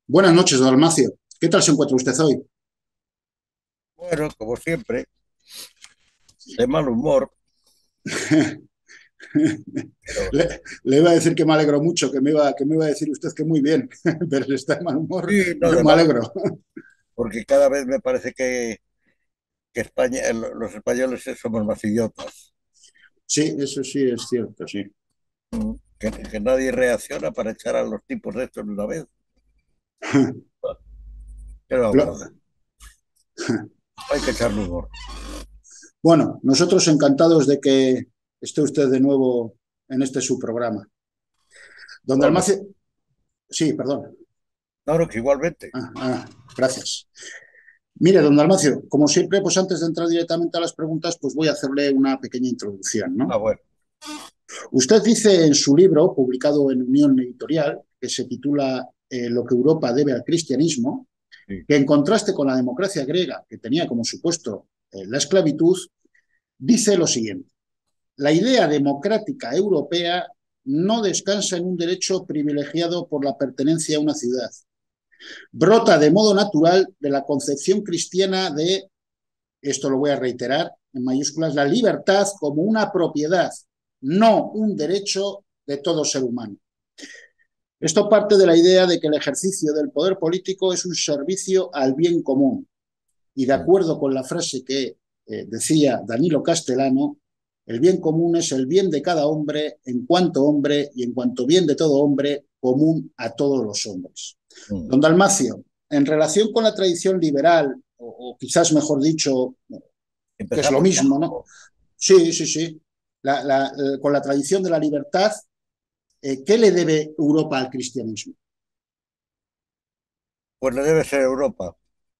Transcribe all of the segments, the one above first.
Buenas noches, don Almacio. ¿Qué tal se encuentra usted hoy? Bueno, como siempre, de mal humor, pero Le iba a decir que me alegro mucho, que me iba a decir usted que muy bien, pero si está de mal humor, sí, no yo de me mal humor, alegro. porque cada vez me parece que España, los españoles somos más idiotas, Sí, eso sí es cierto, sí. que nadie reacciona para echar a los tipos de estos de una vez. ¿Qué le vamos a Lo- hacer? Hay que echarle humor. bueno, nosotros encantados de que esté usted de nuevo en este su programa. Don Igualmente. Dalmacio, sí, perdón. No, no, que igualmente. Gracias. Mire, don Dalmacio, como siempre, pues antes de entrar directamente a las preguntas, pues voy a hacerle una pequeña introducción, ¿no? Ah, bueno. Usted dice en su libro, publicado en Unión Editorial, que se titula Lo que Europa debe al cristianismo, Sí. que en contraste con la democracia griega, que tenía como supuesto la esclavitud, dice lo siguiente: la idea democrática europea no descansa en un derecho privilegiado por la pertenencia a una ciudad. Brota de modo natural de la concepción cristiana de, esto lo voy a reiterar en mayúsculas, la libertad como una propiedad, no un derecho de todo ser humano. Esto parte de la idea de que el ejercicio del poder político es un servicio al bien común. Y de acuerdo con la frase que decía Danilo Castellano, el bien común es el bien de cada hombre y en cuanto bien de todo hombre, común a todos los hombres. Mm. Don Dalmacio, en relación con la tradición liberal, o quizás mejor dicho, que es lo Empezamos por mismo, ¿no? abajo. Sí, sí, sí. Con la tradición de la libertad, ¿qué le debe Europa al cristianismo? Pues le debe ser Europa,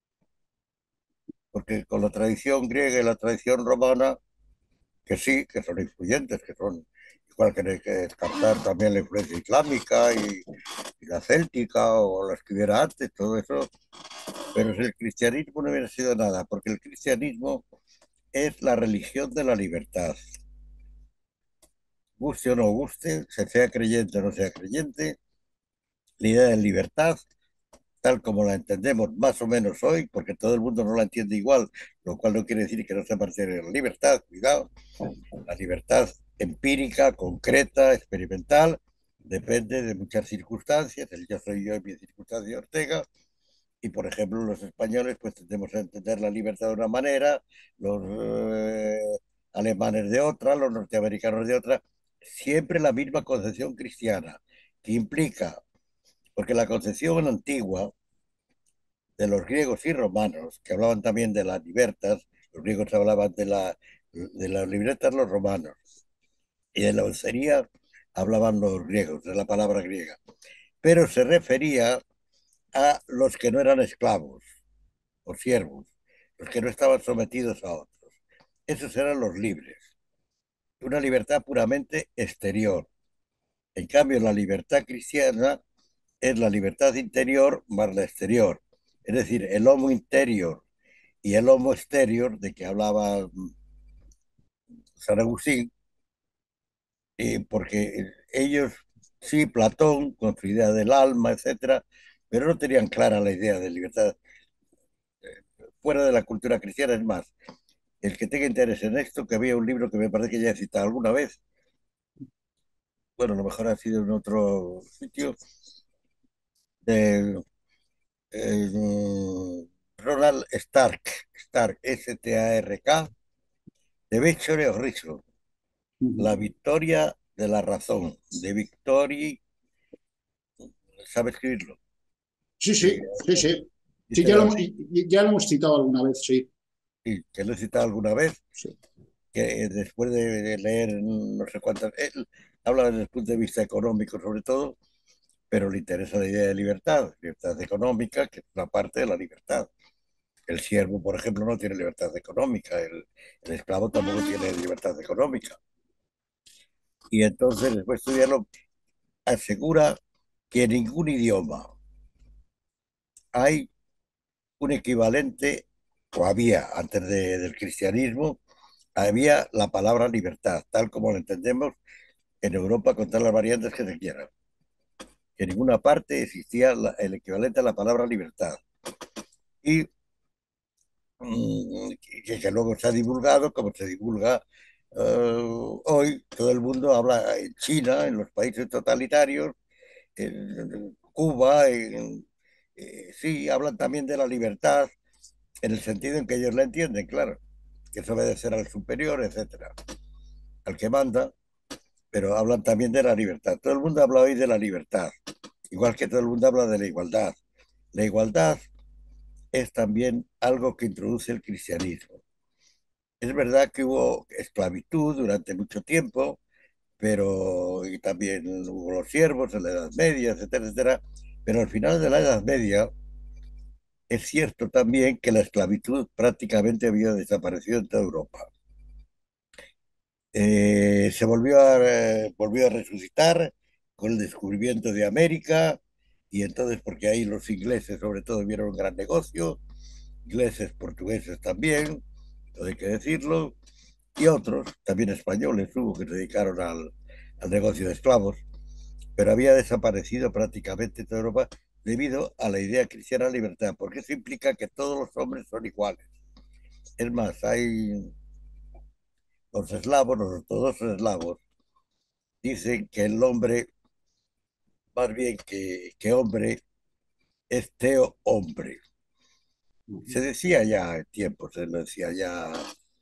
porque con la tradición griega y la tradición romana, que sí, que son influyentes, que son igual que no hay que descartar también la influencia islámica y la céltica o las que hubiera antes, todo eso. Pero si el cristianismo no hubiera sido nada, porque el cristianismo es la religión de la libertad. Guste o no guste, se sea creyente o no sea creyente, la idea de libertad, tal como la entendemos más o menos hoy, porque todo el mundo no la entiende igual, lo cual no quiere decir que no se mantenga la libertad, cuidado. La libertad empírica, concreta, experimental, depende de muchas circunstancias. El yo soy yo y mi circunstancia Ortega. Y, por ejemplo, los españoles pues tendemos a entender la libertad de una manera, los alemanes de otra, los norteamericanos de otra. Siempre la misma concepción cristiana, que implica, porque la concepción antigua de los griegos y romanos, que hablaban también de las libertas, los griegos hablaban de las libretas, los romanos, y de la oncería hablaban los griegos, de la palabra griega, pero se refería a los que no eran esclavos o siervos, los que no estaban sometidos a otros. Esos eran los libres, una libertad puramente exterior. En cambio, la libertad cristiana es la libertad interior más la exterior, es decir, el homo interior y el homo exterior de que hablaba San Agustín, porque ellos, sí, Platón, con su idea del alma, etcétera, pero no tenían clara la idea de libertad fuera de la cultura cristiana. Es más, el que tenga interés en esto, que había un libro que me parece que ya he citado alguna vez, bueno, a lo mejor ha sido en otro sitio, de Ronald Stark, Stark, S-T-A-R-K, de Victory of Reason, La victoria de la razón, de Victory, ¿sabe escribirlo? Sí, Sí, sí, sí, sí. Sí, dice la, ya lo hemos citado alguna vez, sí. sí, que lo he citado alguna vez, Sí. que después de leer no sé cuántas, él habla desde el punto de vista económico sobre todo, pero le interesa la idea de libertad, libertad económica, que es una parte de la libertad. El siervo, por ejemplo, no tiene libertad económica, el esclavo tampoco tiene libertad económica. Y entonces, después de estudiarlo, asegura que en ningún idioma hay un equivalente, o había antes del cristianismo, había la palabra libertad, tal como la entendemos en Europa con todas las variantes que se quieran. que en ninguna parte existía el equivalente a la palabra libertad. Y que luego se ha divulgado, como se divulga hoy, todo el mundo habla en China, en los países totalitarios, en Cuba, sí, hablan también de la libertad, en el sentido en que ellos la entienden, claro, que es obedecer al superior, etcétera, al que manda, pero hablan también de la libertad. Todo el mundo habla hoy de la libertad, igual que todo el mundo habla de la igualdad. La igualdad es también algo que introduce el cristianismo. Es verdad que hubo esclavitud durante mucho tiempo, pero y también hubo los siervos en la Edad Media, etcétera, etcétera. Pero al final de la Edad Media es cierto también que la esclavitud prácticamente había desaparecido en toda Europa. Se volvió a resucitar con el descubrimiento de América y entonces porque ahí los ingleses sobre todo vieron un gran negocio, ingleses, portugueses también, todo hay que decirlo, y otros, también españoles hubo que se dedicaron al negocio de esclavos, pero había desaparecido prácticamente toda Europa debido a la idea cristiana de libertad, porque eso implica que todos los hombres son iguales. Es más, hay los eslavos, los ortodoxos eslavos, dicen que el hombre, más bien que hombre, es teo hombre. Se decía ya en tiempos, se lo decía ya,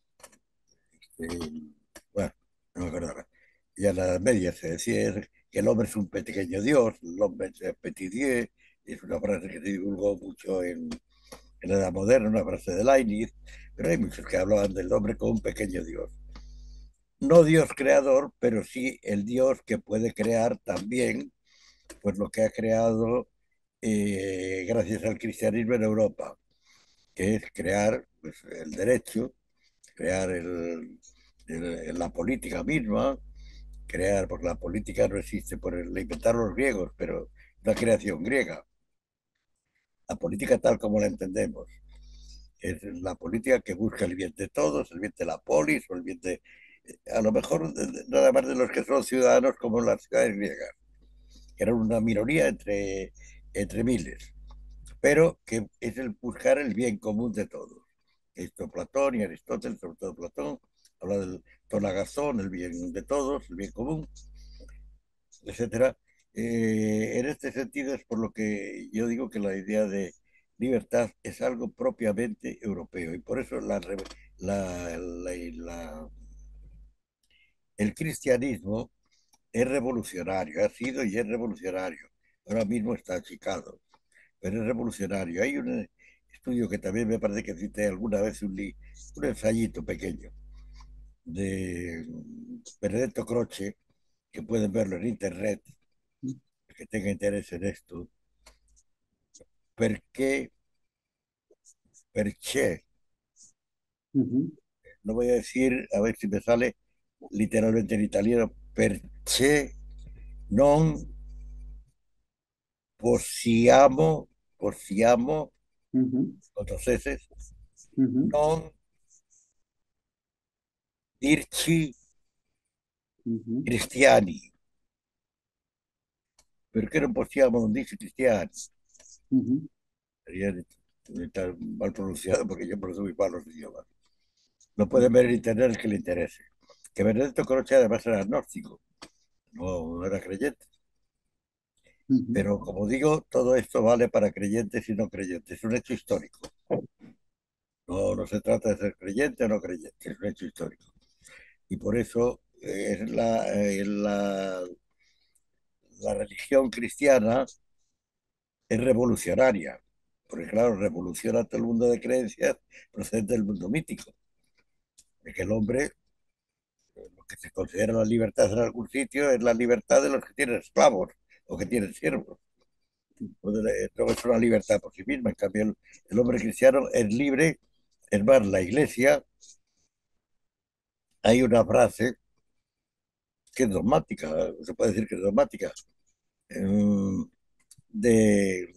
bueno, no me acuerdo ahora. Ya en la Edad Media se decía que el hombre es un pequeño dios, el hombre es petit dieu, es una frase que se divulgó mucho en la Edad Moderna, una frase de Leibniz, pero hay muchos que hablaban del hombre como un pequeño dios. No Dios creador, pero sí el Dios que puede crear también, pues lo que ha creado gracias al cristianismo en Europa, que es crear pues, el derecho, crear la política misma, crear, porque la política no existe, la inventaron los griegos, pero la creación griega, la política tal como la entendemos, es la política que busca el bien de todos, el bien de la polis, o el bien de, a lo mejor, nada más de los que son ciudadanos como las ciudades griegas, que eran una minoría entre miles, pero que es el buscar el bien común de todos. Esto Platón y Aristóteles, sobre todo Platón, habla del tonagazón, el bien de todos, el bien común, etcétera. En este sentido es por lo que yo digo que la idea de libertad es algo propiamente europeo y por eso la- la- el cristianismo es revolucionario, ha sido y es revolucionario. Ahora mismo está achicado, pero es revolucionario. Hay un estudio que también me parece que cité alguna vez, un ensayito pequeño de Benedetto Croce, que pueden verlo en internet, que tenga interés en esto, perché, perché, no voy a decir, a ver si me sale literalmente en italiano, perché non possiamo, con dos S, non dirci cristiani. Perché non possiamo non dirci cristiani? Sería está mal pronunciado porque yo por eso muy mal los idiomas. Lo pueden ver en internet el que le interese. Que Benedetto Croce además era agnóstico, no era creyente. Pero como digo, todo esto vale para creyentes y no creyentes. Es un hecho histórico. No se trata de ser creyente o no creyente, es un hecho histórico. Y por eso la religión cristiana es revolucionaria. Porque claro, revoluciona todo el mundo de creencias procedente del mundo mítico. De que el hombre, lo que se considera la libertad en algún sitio, es la libertad de los que tienen esclavos o que tienen siervos. No es una libertad por sí misma. En cambio, el hombre cristiano es libre. Es más, la iglesia, hay una frase que es dogmática, se puede decir que es dogmática, eh, de,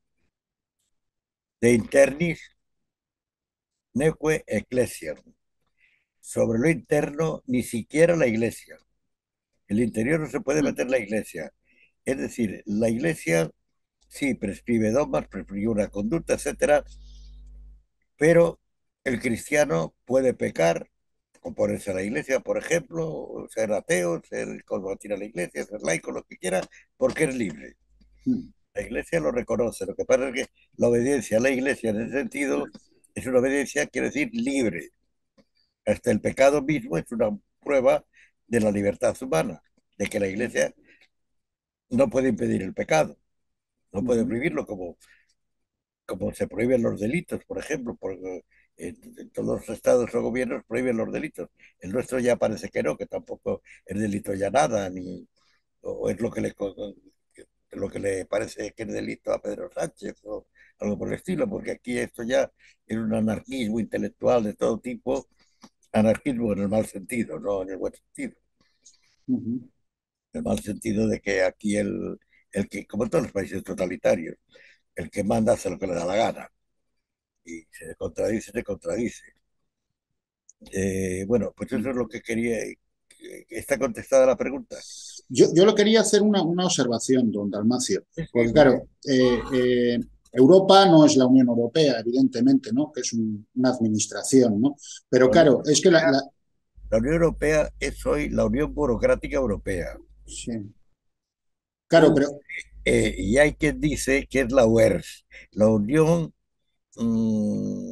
de internis neque ecclesia. Sobre lo interno, ni siquiera la iglesia. El interior no se puede meter la iglesia. Es decir, la Iglesia sí prescribe dogmas, prescribe una conducta, etcétera, pero el cristiano puede pecar, oponerse a la Iglesia, por ejemplo, o ser ateo, ser combatir a la Iglesia, ser laico, lo que quiera, porque es libre. Mm, La Iglesia lo reconoce. Lo que pasa es que la obediencia a la Iglesia en ese sentido es una obediencia, quiere decir, libre. Hasta el pecado mismo es una prueba de la libertad humana, de que la Iglesia no puede impedir el pecado, no puede ujú. prohibirlo como se prohíben los delitos, por ejemplo, porque en todos los estados o gobiernos prohíben los delitos. El nuestro ya parece que no, que tampoco es delito ya nada, ni o es lo que le parece que es delito a Pedro Sánchez o algo por el estilo, porque aquí esto ya es un anarquismo intelectual de todo tipo, anarquismo en el mal sentido, no en el buen sentido. Ujú. En el mal sentido de que aquí el que, como en todos los países totalitarios, el que manda hace lo que le da la gana y se contradice, se contradice. Bueno, pues eso es lo que quería. ¿Está contestada la pregunta? Yo lo quería hacer una observación, don Dalmacio, Sí, sí, porque muy bien. claro, Europa no es la Unión Europea, evidentemente, ¿no? Que es una administración, ¿no? Pero La Unión claro, es que Europea, la Unión Europea es hoy la Unión Burocrática Europea. sí. Claro, pero Y hay quien dice que es la UERS, la Unión, mm,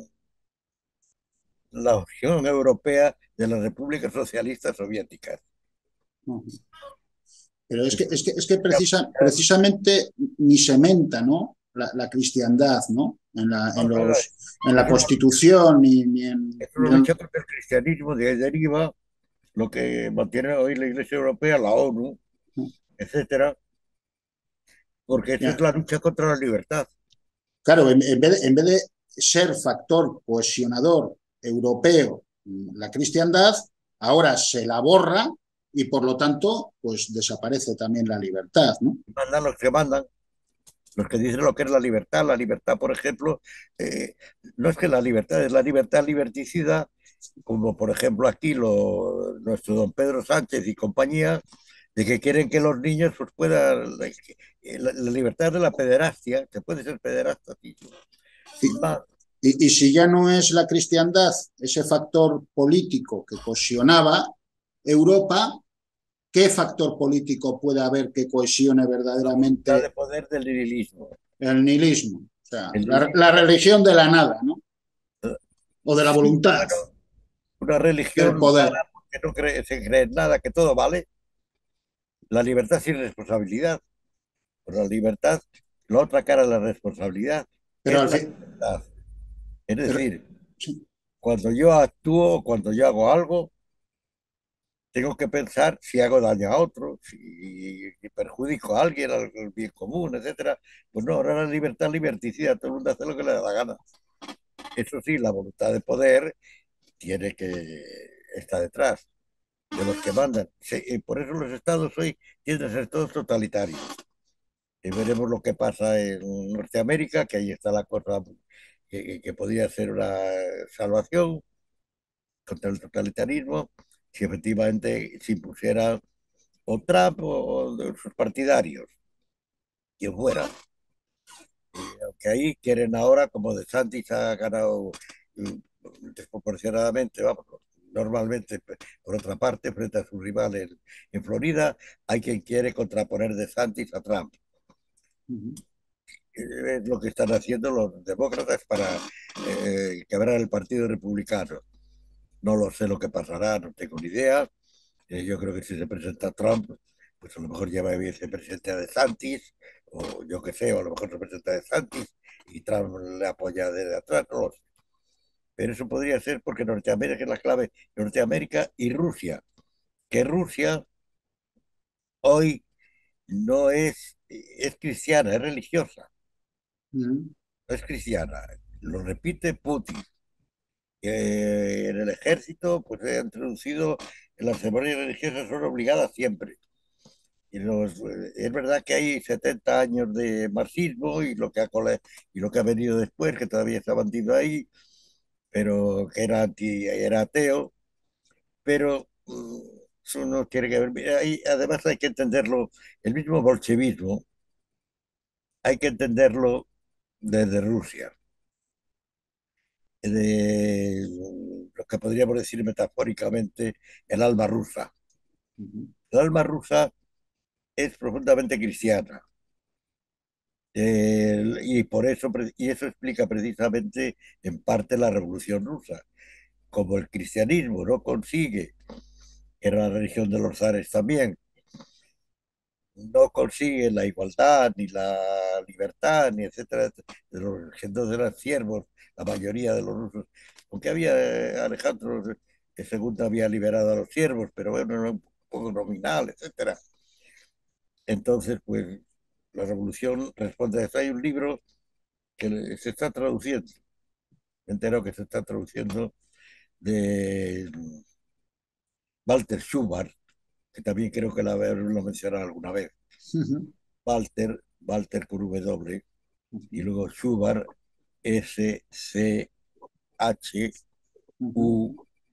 la Unión Europea de las Repúblicas Socialistas Soviéticas. Pero es que, Eso es que, es que ya- precisamente ni se menta, ¿no? La cristiandad, ¿no? no, no, no, En la es una, Constitución, es una lucha contra el cristianismo, de ahí deriva lo que mantiene hoy la Iglesia Europea, la ONU, etcétera, porque eso es ya. la lucha contra la libertad. Claro, en vez de ser factor cohesionador europeo la cristiandad, ahora se la borra y por lo tanto, pues desaparece también la libertad, ¿no? Mandan los que mandan, los que dicen lo que es la libertad. La libertad, por ejemplo, no es que la libertad, es la libertad liberticida, como por ejemplo aquí nuestro don Pedro Sánchez y compañía, de que quieren que los niños pues, puedan, la libertad de la pederastia, que puede ser pederasta, sin Y, más. y si ya no es la cristiandad ese factor político que cohesionaba Europa, ¿qué factor político puede haber que cohesione La voluntad de verdaderamente poder del nihilismo. el nihilismo? O sea, El nihilismo, la religión de la nada, ¿no? O de la sí, voluntad, bueno, una del religión poder. vana porque no cree, se cree en nada, que todo vale. La libertad sin responsabilidad. Pero la libertad, la otra cara de la responsabilidad Pero es al la fin, libertad. Es pero, decir, sí, cuando yo actúo, cuando yo hago algo, tengo que pensar si hago daño a otro, si perjudico a alguien, al bien común, etcétera. Pues no, ahora la libertad liberticida, todo el mundo hace lo que le da la gana. Eso sí, la voluntad de poder tiene que estar detrás de los que mandan. Sí, y por eso los estados hoy tienden a ser todos totalitarios. Y veremos lo que pasa en Norteamérica, que ahí está la cosa que podría ser una salvación contra el totalitarismo, si efectivamente se impusiera o Trump o de sus partidarios, quien fuera. Aunque ahí quieren ahora, como DeSantis ha ganado desproporcionadamente, vamos, normalmente, por otra parte, frente a su rival en Florida, hay quien quiere contraponer DeSantis a Trump. Es lo que están haciendo los demócratas para quebrar el Partido Republicano. No lo sé lo que pasará, no tengo ni idea. Yo creo que si se presenta Trump, pues a lo mejor lleva vicepresidente a DeSantis, o yo qué sé, o a lo mejor se presenta a DeSantis y Trump le apoya desde atrás, no lo sé. Pero eso podría ser porque Norteamérica es la clave, Norteamérica y Rusia, que Rusia hoy no es cristiana, es religiosa, no es cristiana. Lo repite Putin. En el ejército, pues se ha introducido en las ceremonias religiosas, son obligadas siempre. Es verdad que hay 70 años de marxismo y lo que ha venido después, que todavía está mantenido ahí, pero que era ateo, pero Eso no tiene que ver. Mira, además hay que entenderlo, el mismo bolchevismo, hay que entenderlo desde Rusia, de lo que podríamos decir metafóricamente el alma rusa. Ujú, El alma rusa es profundamente cristiana. Y por eso, y eso explica precisamente en parte la Revolución Rusa. Como el cristianismo no consigue, era la religión de los zares también, no consigue la igualdad, ni la libertad, ni etcétera, de los, entonces eran siervos, la mayoría de los rusos, aunque había Alejandro II había liberado a los siervos, pero bueno, era un poco nominal, etcétera. Entonces, pues la revolución responde a eso. Hay un libro que se está traduciendo, me entero que se está traduciendo de Walter Schubert, que también creo que lo mencionado alguna vez. ujú, Walter con W, y ujú, luego Schubert, ujú,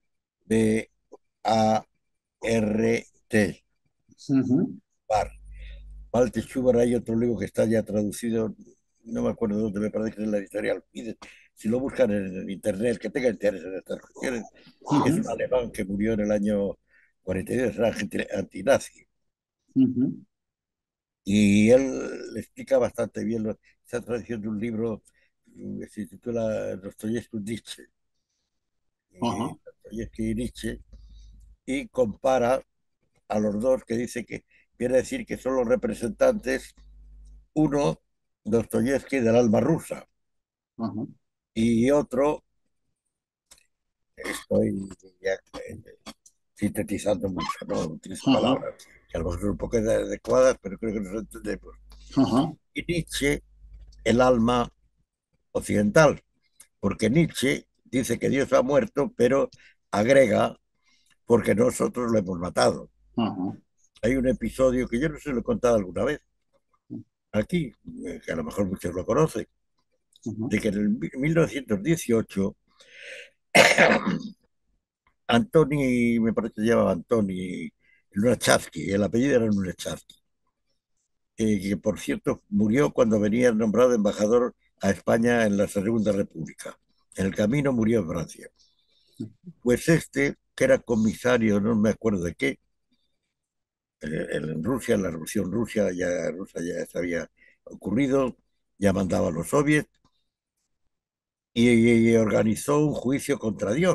Schubart. ujú. Bar. Walter Schubert, hay otro libro que está ya traducido, no me acuerdo dónde, me parece que es la editorial. Si lo buscan en internet, que tenga interés en estas cuestiones, es un Ujú, alemán que murió en el año 42, era antinazi. ujú, Y él le explica bastante bien, está traduciendo un libro que se titula Dostoyevsky Nietzsche, ajá, Dostoyevsky y Nietzsche, y compara a los dos, que dice que quiere decir que son los representantes, uno, Dostoyevsky del alma rusa, ajá, y otro, estoy ya sintetizando mucho, no utilizo ajá, palabras que a lo mejor son un poco adecuadas, pero creo que nos entendemos. ajá, Y Nietzsche, el alma occidental, porque Nietzsche dice que Dios ha muerto, pero agrega, porque nosotros lo hemos matado. ajá, Hay un episodio que yo no sé si lo he contado alguna vez aquí, que a lo mejor muchos lo conocen, ajá. de que en el 1918 Antoni, me parece que se llamaba Antoni Lunacharsky, el apellido era Lunacharsky, que por cierto murió cuando venía nombrado embajador a España en la Segunda República. En el camino murió en Francia. Pues este, que era comisario, no me acuerdo de qué, en Rusia, en la Revolución Rusa ya se había ocurrido, ya mandaba a los soviets y organizó un juicio contra Dios.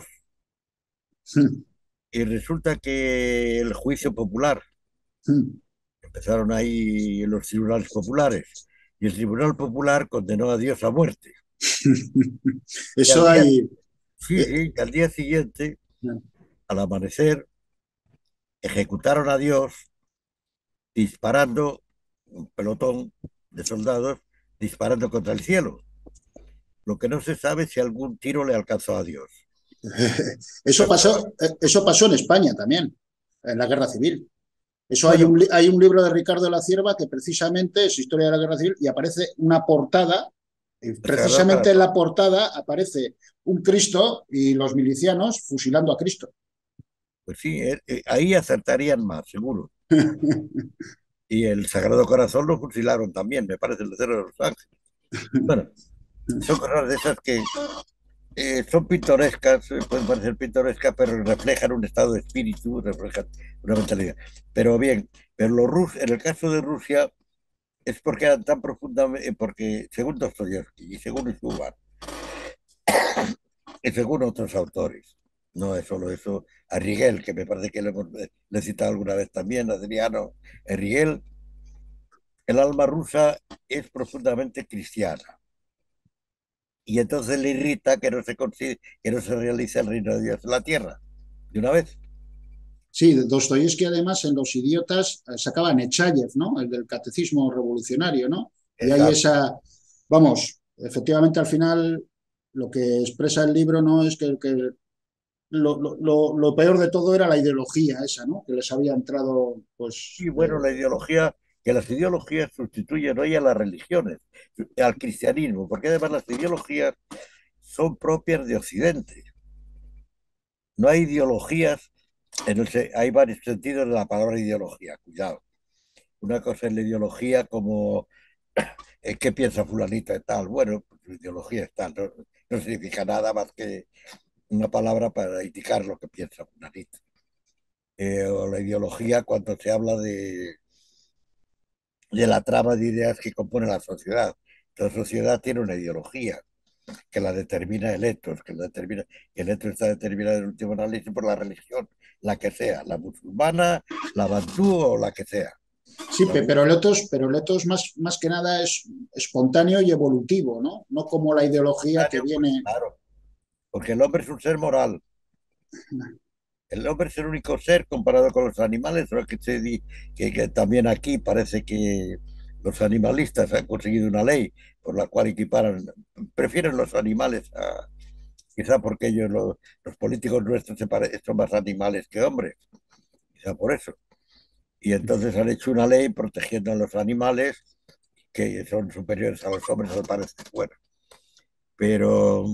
Y resulta que el juicio popular, empezaron ahí los tribunales populares, y el Tribunal Popular condenó a Dios a muerte. Y al Eso día, hay. sí, eh, sí, y al día siguiente, al amanecer, ejecutaron a Dios disparando un pelotón de soldados disparando contra el cielo. Lo que no se sabe es si algún tiro le alcanzó a Dios. Eso Pero, pasó, eso pasó en España también, en la Guerra Civil. Eso bueno, hay un libro de Ricardo de la Cierva que precisamente es historia de la Guerra Civil y aparece una portada, y el Sagrado precisamente en Corazón. la portada aparece un Cristo y los milicianos fusilando a Cristo. Pues sí, ahí acertarían más, seguro. Y el Sagrado Corazón lo fusilaron también, me parece, el Cero de los Ángeles. Bueno, son cosas de esas que son pintorescas, pueden parecer pintorescas, pero reflejan un estado de espíritu, reflejan una mentalidad. Pero bien, pero en el caso de Rusia es porque eran tan profundamente, porque según Dostoyevsky y según Schubert y según otros autores, no es solo eso, a Rigel, que me parece que le he citado alguna vez también, Adriano Rigel, el alma rusa es profundamente cristiana. Y entonces le irrita que no se realice el reino de Dios en la tierra, de una vez. Sí, Dostoyevsky además en Los Idiotas sacaba Nechayev, ¿no? El del catecismo revolucionario, ¿no? Y hay Exacto. esa, vamos, efectivamente al final lo que expresa el libro no es que lo peor de todo era la ideología esa, ¿no? Que les había entrado, pues, Y bueno, que las ideologías sustituyen hoy a las religiones, al cristianismo, porque además las ideologías son propias de Occidente. No hay ideologías hay varios sentidos de la palabra ideología, cuidado. Una cosa es la ideología como qué piensa fulanito de tal. Bueno, pues, su ideología es tal, no, no significa nada más que una palabra para indicar lo que piensa fulanito. O la ideología cuando se habla de la trama de ideas que compone la sociedad. La sociedad tiene una ideología que la determina el etos, que la determina, y el etos está determinado en último análisis por la religión, la que sea, la musulmana, la bandú o la que sea. Sí, La pero el etos más que nada es espontáneo y evolutivo, ¿no? No como la ideología que pues viene. claro, porque el hombre es un ser moral. El hombre es el único ser comparado con los animales, pero que también aquí parece que los animalistas han conseguido una ley por la cual equiparan, prefieren los animales quizá porque los políticos nuestros son más animales que hombres, quizá por eso. Y entonces han hecho una ley protegiendo a los animales que son superiores a los hombres, al parecer. Bueno, pero,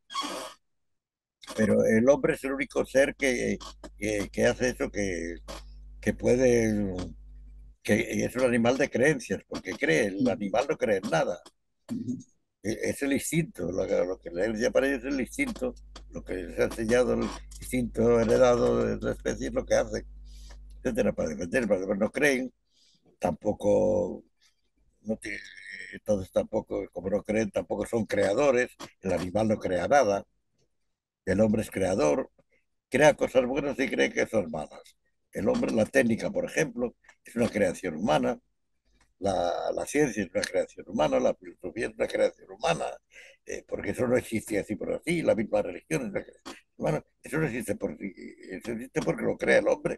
pero el hombre es el único ser que hace eso, que puede, que es un animal de creencias, porque cree, el animal no cree en nada. Es el instinto, lo que la iglesia para ellos es el instinto, lo que les ha enseñado el instinto heredado de la especie es lo que hace, etcétera, para defender, para defender. No creen, tampoco, no tiene- entonces tampoco, como no creen, tampoco son creadores, el animal no crea nada, el hombre es creador, crea cosas buenas y cree que son malas. El hombre, la técnica, por ejemplo, es una creación humana, la ciencia es una creación humana, la filosofía es una creación humana, porque eso no existe así por así, la misma religión es una creación humana, eso no existe, eso existe porque lo crea el hombre.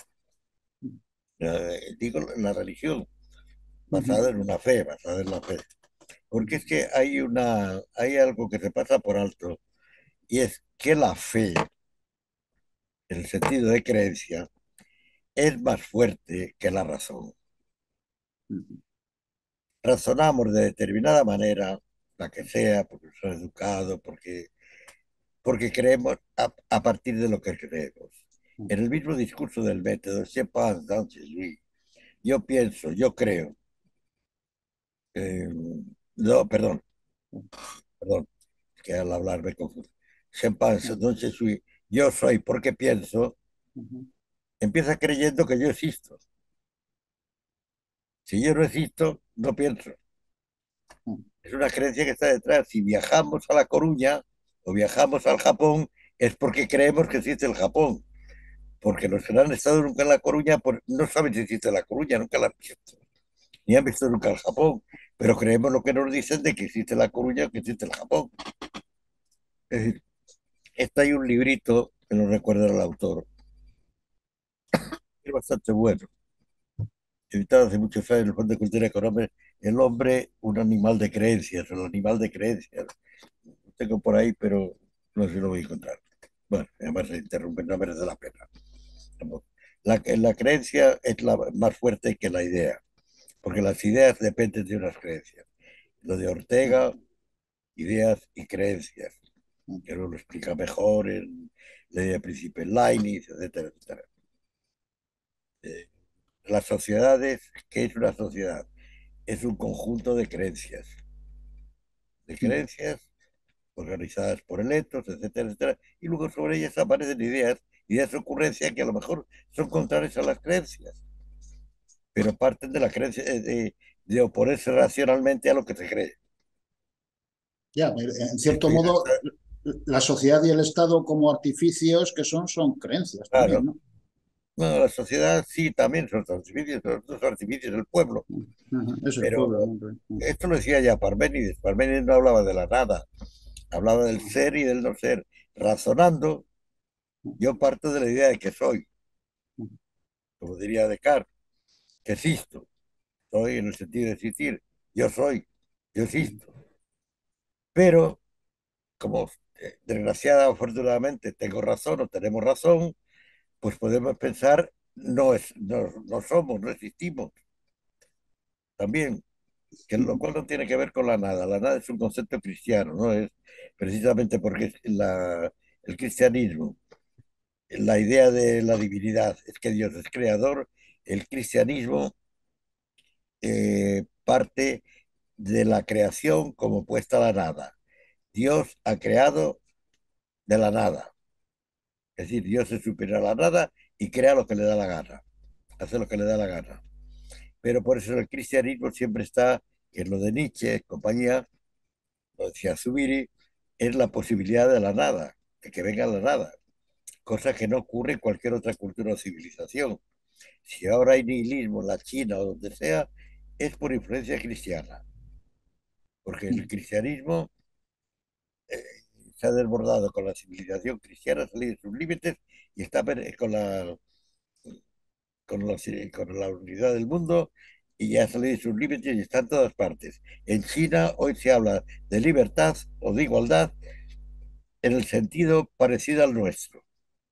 Digo, la religión, basada en una fe, basada en la fe. Porque es que hay algo que se pasa por alto, y es que la fe, en el sentido de creencia, es más fuerte que la razón. Razonamos de determinada manera, la que sea, porque soy educado, porque creemos a partir de lo que creemos. En el mismo discurso del método, je pense, donc je suis. Yo pienso, yo creo. eh, no, perdón, que al hablar me confundo. Je pense, donc je suis. Yo soy porque pienso, empieza creyendo que yo existo. Si yo no existo, no pienso. Es una creencia que está detrás. Si viajamos a La Coruña o viajamos al Japón, es porque creemos que existe el Japón. Porque los que no han estado nunca en La Coruña no saben si existe La Coruña, nunca la han visto, ni han visto nunca el Japón, pero creemos lo que nos dicen de que existe La Coruña o que existe el Japón. Es decir, está hay un librito que no recuerdo el autor, es bastante bueno, editado hace muchos años en el Fondo de Cultura Económica, El hombre, un animal de creencias, el animal de creencias. Lo tengo por ahí, pero no sé si lo voy a encontrar. Bueno, además se interrumpe, no merece la pena. La creencia es la más fuerte que la idea, porque las ideas dependen de unas creencias. Lo de Ortega, ideas y creencias, que lo explica mejor en la idea de Príncipe Leibniz, etcétera, etcétera. Eh, las sociedades, ¿qué es una sociedad? Es un conjunto de creencias organizadas por electos, etcétera, etcétera, y luego sobre ellas aparecen ideas de ocurrencia que a lo mejor son contrarias a las creencias, pero parten de la creencia de oponerse racionalmente a lo que se cree. Ya, en cierto Esto ya modo, está, la sociedad y el Estado como artificios que son creencias también, claro. ¿no? Bueno, la sociedad sí también son los artificios del pueblo, Ajá, es el pero pueblo, ¿no? esto lo decía ya Parménides. Parménides no hablaba de la nada, hablaba del ser y del no ser. Razonando, yo parto de la idea de que soy, como diría Descartes, que existo. Soy en el sentido de existir. Yo soy, yo existo. Pero, como desgraciada o afortunadamente tengo razón o tenemos razón, pues podemos pensar, no somos, no existimos. También, que lo cual no tiene que ver con la nada. La nada es un concepto cristiano, ¿no? Es precisamente porque el cristianismo la idea de la divinidad, es que Dios es creador. El cristianismo parte de la creación como puesta a la nada. Dios ha creado de la nada. Es decir, Dios es superior a la nada y crea lo que le da la gana, hace lo que le da la gana. Pero por eso el cristianismo siempre está, que es lo de Nietzsche, compañía, lo decía Zubiri, es la posibilidad de la nada, de que venga la nada, cosa que no ocurre en cualquier otra cultura o civilización. Si ahora hay nihilismo en la China o donde sea, es por influencia cristiana, porque el cristianismo eh, se ha desbordado con la civilización cristiana, ha salido de sus límites y está con la unidad del mundo y ya ha salido de sus límites y está en todas partes. En China hoy se habla de libertad o de igualdad en el sentido parecido al nuestro,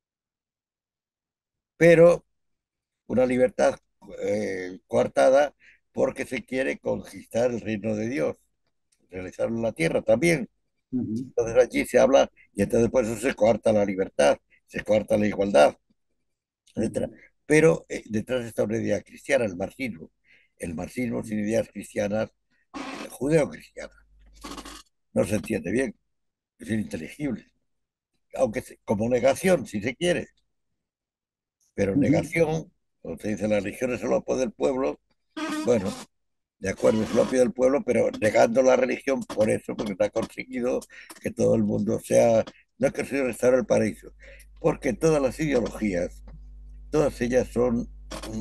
pero una libertad coartada porque se quiere conquistar el reino de Dios, realizarlo en la tierra también. Ujú, Entonces allí se habla y entonces por eso se coarta la libertad, se coarta la igualdad, etcétera. ujú, Pero detrás está una idea cristiana, el marxismo. El marxismo sin ideas cristianas, judeo-cristianas, no se entiende bien, es ininteligible. Aunque como negación, si se quiere, pero ujú. negación, cuando se dice la religión es el opio del pueblo, bueno, de acuerdo, es el opio del pueblo, pero negando la religión por eso, porque no ha conseguido que todo el mundo sea, no ha conseguido restaurar el paraíso, porque todas las ideologías, todas ellas son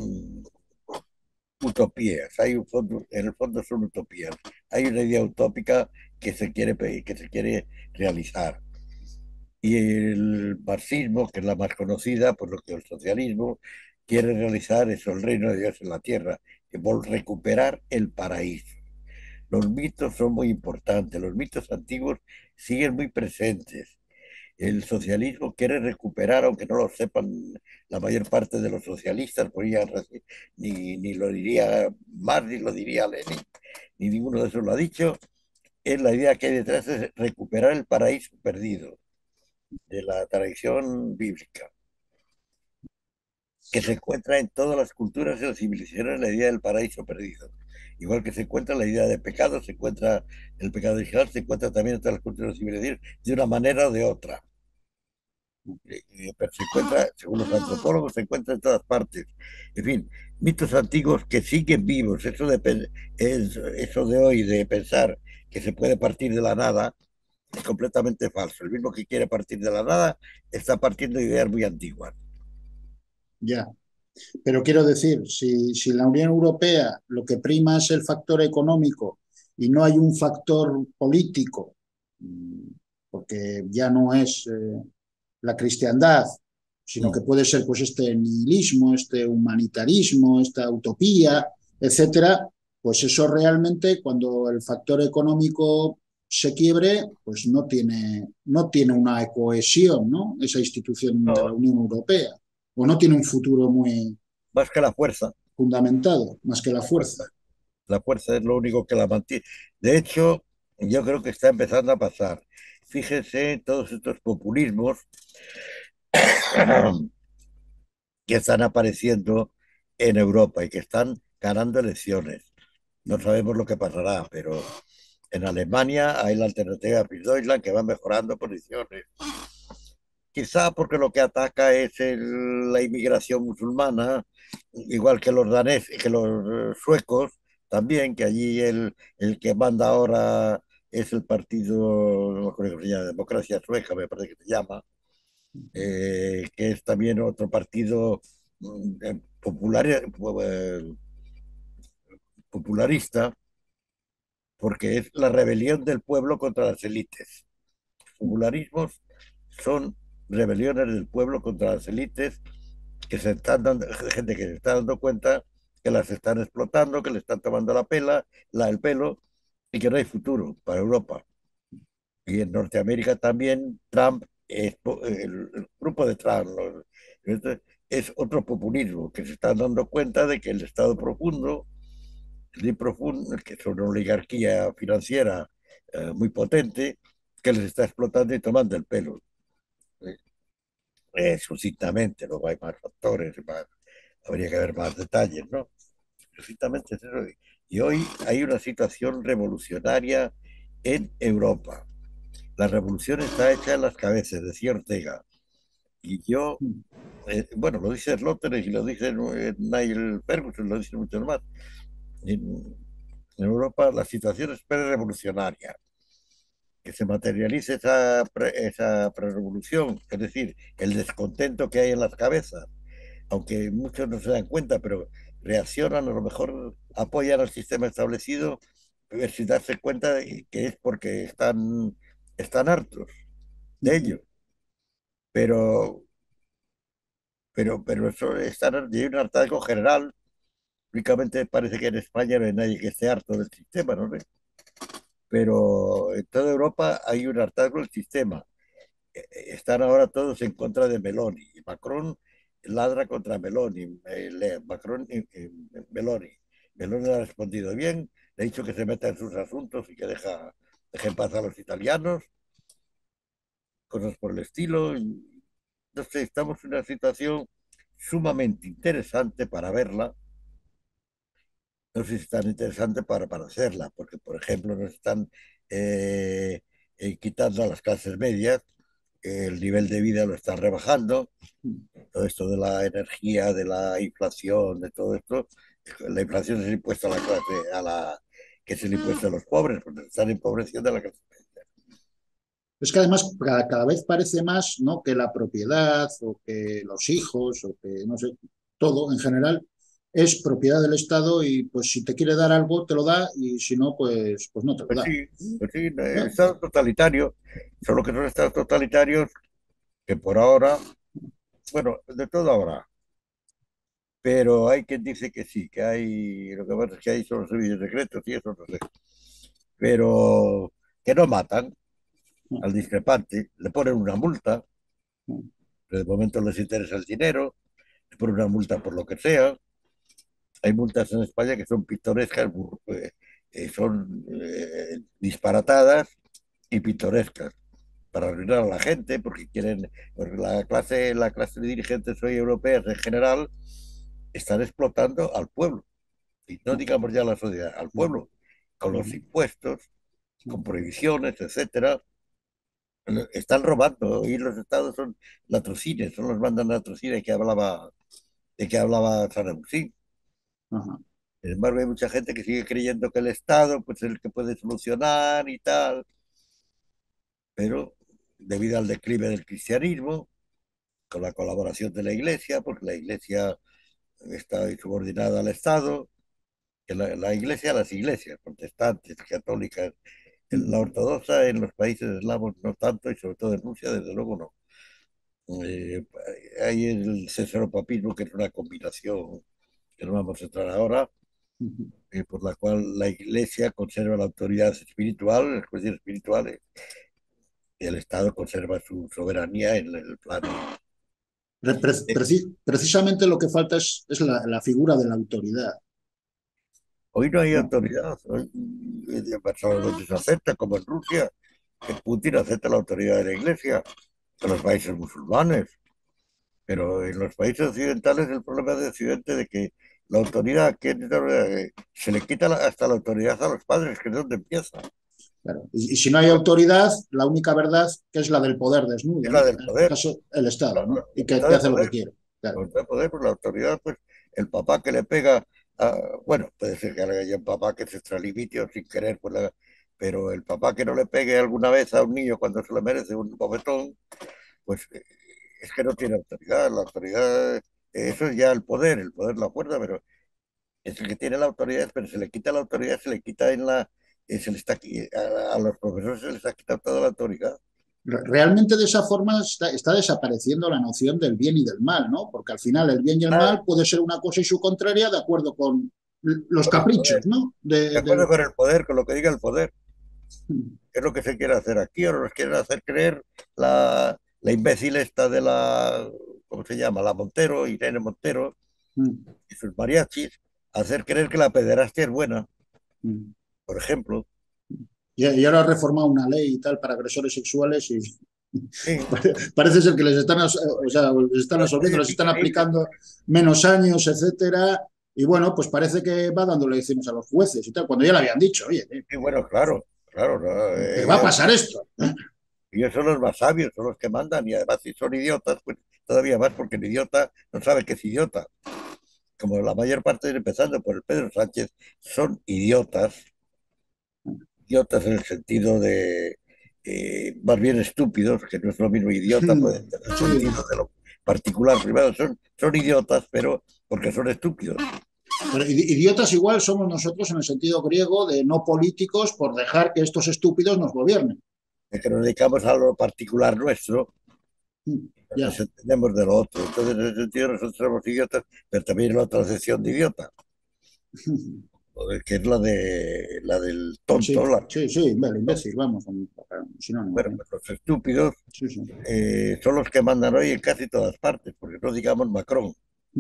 utopías, hay un fondo, en el fondo son utopías, hay una idea utópica que se quiere realizar. Y el marxismo, que es la más conocida, por lo que el socialismo quiere realizar es el reino de Dios en la tierra, que recuperar el paraíso. Los mitos son muy importantes, los mitos antiguos siguen muy presentes. El socialismo quiere recuperar, aunque no lo sepan la mayor parte de los socialistas, porque ni lo diría Marx, ni lo diría Lenin, ni ninguno de esos lo ha dicho, es la idea que hay detrás es recuperar el paraíso perdido de la tradición bíblica, que se encuentra en todas las culturas y las civilizaciones la idea del paraíso perdido. Igual que se encuentra la idea de pecado, se encuentra el pecado original, se encuentra también en todas las culturas y civilizaciones de una manera o de otra. Pero se encuentra, según los antropólogos, se encuentra en todas partes. En fin, mitos antiguos que siguen vivos. Eso de hoy, de pensar que se puede partir de la nada, es completamente falso. El mismo que quiere partir de la nada está partiendo de ideas muy antiguas. Ya, pero quiero decir, si en la Unión Europea lo que prima es el factor económico y no hay un factor político, mm, porque ya no es la cristiandad, sino que Mm. puede ser pues este nihilismo, este humanitarismo, esta utopía, etcétera, pues eso realmente cuando el factor económico se quiebre, pues no tiene una cohesión, ¿no? Esa institución de la No, Unión Europea, o no tiene un futuro muy más que la fuerza. fundamentado, más que la La fuerza. fuerza, la fuerza es lo único que la mantiene. De hecho, yo creo que está empezando a pasar. Fíjense todos estos populismos que están apareciendo en Europa y que están ganando elecciones. No sabemos lo que pasará, pero en Alemania hay la alternativa a Deutschland que va mejorando posiciones. Quizá porque lo que ataca es la inmigración musulmana, igual que los daneses, que los suecos también, que allí el que manda ahora es el partido, no me acuerdo cómo se llama, Democracia Sueca, me parece que se llama, que es también otro partido popular, popularista, porque es la rebelión del pueblo contra las élites. Los popularismos son rebeliones del pueblo contra las élites que se están dando, gente que se está dando cuenta que las están explotando, que le están tomando la pela, el pelo y que no hay futuro para Europa. Y en Norteamérica también Trump, el grupo de Trump, es otro populismo que se están dando cuenta de que el Estado profundo, el profundo, que es una oligarquía financiera muy potente, que les está explotando y tomando el pelo. sucintamente, luego hay más factores, habría que ver más detalles, ¿no? Sucintamente es eso. Y hoy hay una situación revolucionaria en Europa. La revolución está hecha en las cabezas, decía Ortega. Y yo, bueno, lo dice Sloterdijk y lo dice Nigel Ferguson, lo dicen muchos más. En Europa la situación es pre-revolucionaria. Que se materialice esa pre-revolución, es decir, el descontento que hay en las cabezas, aunque muchos no se dan cuenta, pero reaccionan, a lo mejor apoyan al sistema establecido, sin darse cuenta de que es porque están hartos de ello. Pero, pero eso hay un hartazgo general. Únicamente parece que en España no hay nadie que esté harto del sistema, ¿no? Pero en toda Europa hay un hartazgo del sistema. Están ahora todos en contra de Meloni. Macron ladra contra Meloni. Macron y Meloni. Meloni le ha respondido bien, le ha dicho que se meta en sus asuntos y que deje en paz a los italianos, cosas por el estilo. Entonces estamos en una situación sumamente interesante para verla. No sé si es tan interesante para hacerla, porque, por ejemplo, nos están eh, quitando a las clases medias, el nivel de vida lo están rebajando, todo esto de la energía, de la inflación, de todo esto, la inflación es el impuesto a la clase, que es el impuesto a los pobres, porque están empobreciendo a la clase. Es que además cada vez parece más, ¿no?, que la propiedad o que los hijos o que, no sé, todo en general es propiedad del Estado y pues si te quiere dar algo te lo da y si no, pues no te lo da. Pues sí, ¿No? Estado totalitario, solo que son estados totalitarios que por ahora, bueno, de todo ahora, pero hay quien dice que sí, que hay, lo que pasa es que hay solo servicios secretos y eso no sé, pero que no matan al discrepante, le ponen una multa, pero de momento les interesa el dinero, le ponen una multa por lo que sea. Hay multas en España que son pintorescas, son disparatadas y pintorescas para arruinar a la gente, porque quieren, porque la clase de dirigentes hoy europeas en general están explotando al pueblo, y no digamos ya a la sociedad, al pueblo, con los impuestos, con prohibiciones, etcétera. Están robando y los estados son latrocines, son los mandan latrocines de que hablaba San Agustín. Ajá. Sin embargo, hay mucha gente que sigue creyendo que el Estado pues, es el que puede solucionar y tal, pero debido al declive del cristianismo, con la colaboración de la Iglesia, porque la Iglesia está subordinada al Estado, que la Iglesia, las iglesias protestantes, católicas, la ortodoxa en los países eslavos no tanto, y sobre todo en Rusia, desde luego no. Eh, Hay el cesaropapismo, que es una combinación que no vamos a entrar ahora, por la cual la Iglesia conserva la autoridad espiritual, las cuestiones espirituales, y el Estado conserva su soberanía en el plano. Precisamente lo que falta es la figura de la autoridad. Hoy no hay ¿No? autoridad, hoy solo donde se acepta, como en Rusia, que Putin acepta la autoridad de la Iglesia, en los países musulmanes, pero en los países occidentales el problema de Occidente de que la autoridad, se le quita hasta la autoridad a los padres, que es donde empieza. Claro. Y si no hay autoridad, la única verdad que es la del poder desnudo, Es la ¿no? del En este poder, caso, el Estado, la ¿no? Y mitad que de hace lo que poder, quiere. la Claro. mitad de poder, pues la autoridad, pues el papá que le pega, bueno, puede ser que haya un papá que se extralimite o sin querer, pues pero el papá que no le pegue alguna vez a un niño cuando se le merece un bofetón, pues es que no tiene autoridad. La autoridad, eso es ya el poder, la fuerza, pero es el que tiene la autoridad, pero se le quita la autoridad, se le quita se le está, a los profesores se les ha quitado toda la autoridad. Realmente de esa forma está desapareciendo la noción del bien y del mal, ¿no? Porque al final el bien y el Ah, mal puede ser una cosa y su contraria de acuerdo con los con el caprichos, poder, ¿no? de acuerdo con el poder, con lo que diga el poder. ¿Qué es lo que se quiere hacer aquí? Ahora nos quieren hacer creer la imbécil esta de ¿cómo se llama? La Montero, Irene Montero, y sus mariachis, hacer creer que la pederastia es buena, por ejemplo. Y ahora ha reformado una ley y tal para agresores sexuales y... Sí, Parece ser que les están, o sea, les están absorbiendo, les es están increíble. aplicando menos años, etcétera. Y bueno, pues parece que va dando lecciones a los jueces y tal, cuando ya le habían dicho, oye, Sí, bueno, claro, claro, no, que va a pasar esto. ellos son los más sabios, son los que mandan y además si son idiotas, pues todavía más porque el idiota no sabe que es idiota. Como la mayor parte, empezando por el Pedro Sánchez, son idiotas, idiotas en el sentido de más bien estúpidos, que no es lo mismo idiota, puede tener Sí, sentido de lo particular. Primero, son idiotas, pero porque son estúpidos. pero idiotas igual somos nosotros en el sentido griego de no políticos por dejar que estos estúpidos nos gobiernen. De que nos dedicamos a lo particular nuestro, nos Ya. desentendemos de lo otro. Entonces, en ese sentido, nosotros somos idiotas, pero también la otra sección de idiota, que es la del Sí, tonto, sí, sí, vale, ¿no? imbécil, vamos, un sinónimo. Bueno, pues los estúpidos Sí, sí. son los que mandan hoy en casi todas partes, porque no digamos Macron,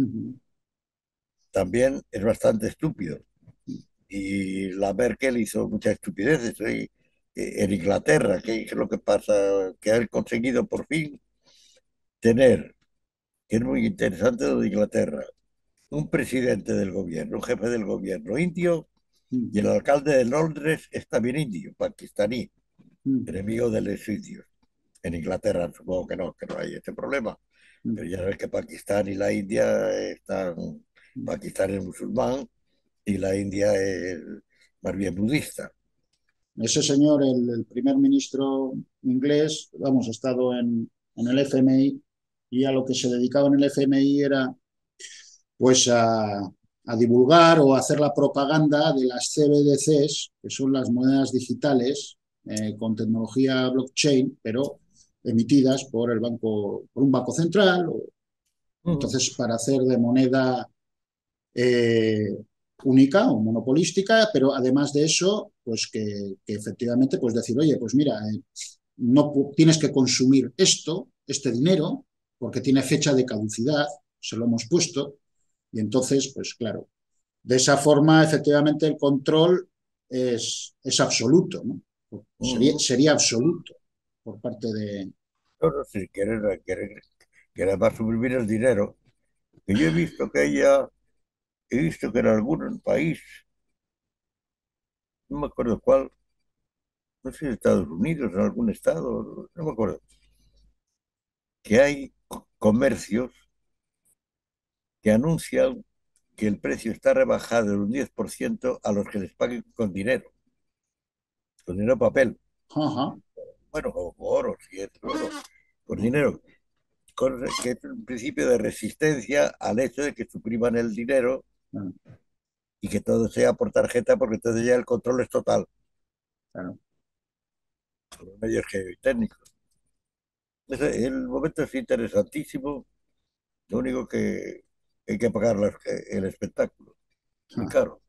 también es bastante estúpido. Y la Merkel hizo muchas estupideces en Inglaterra, que es lo que pasa, que ha conseguido por fin tener, que es muy interesante lo de Inglaterra, un presidente del gobierno, un jefe del gobierno indio, y el alcalde de Londres es también indio, pakistaní, enemigo de los indios. En Inglaterra supongo que no hay este problema, pero ya sabes que Pakistán y la India están, Pakistán es musulmán y la India es más bien budista. Ese señor, el primer ministro inglés, vamos, ha estado en el FMI y a lo que se dedicaba en el FMI era pues a divulgar o a hacer la propaganda de las CBDCs, que son las monedas digitales con tecnología blockchain, pero emitidas por el banco, por un banco central. Entonces, para hacer de moneda eh, única o monopolística, pero además de eso, pues que efectivamente, pues decir, oye, pues mira, no tienes que consumir esto, este dinero, porque tiene fecha de caducidad, se lo hemos puesto, y entonces, pues claro, de esa forma, efectivamente, el control es absoluto, ¿no? Sería absoluto por parte de... No, no, si quiere más suprimir el dinero, que yo he visto que ella, he visto que en algún país, no me acuerdo cuál, no sé si Estados Unidos, en algún estado, no me acuerdo, que hay comercios que anuncian que el precio está rebajado en un 10% a los que les paguen con dinero papel, Ajá, bueno, o oro, si es oro, con dinero, que es un principio de resistencia al hecho de que supriman el dinero claro, y que todo sea por tarjeta, porque entonces ya el control es total claro. por los medios técnicos. El momento es interesantísimo, lo único que hay que pagar el espectáculo, muy caro.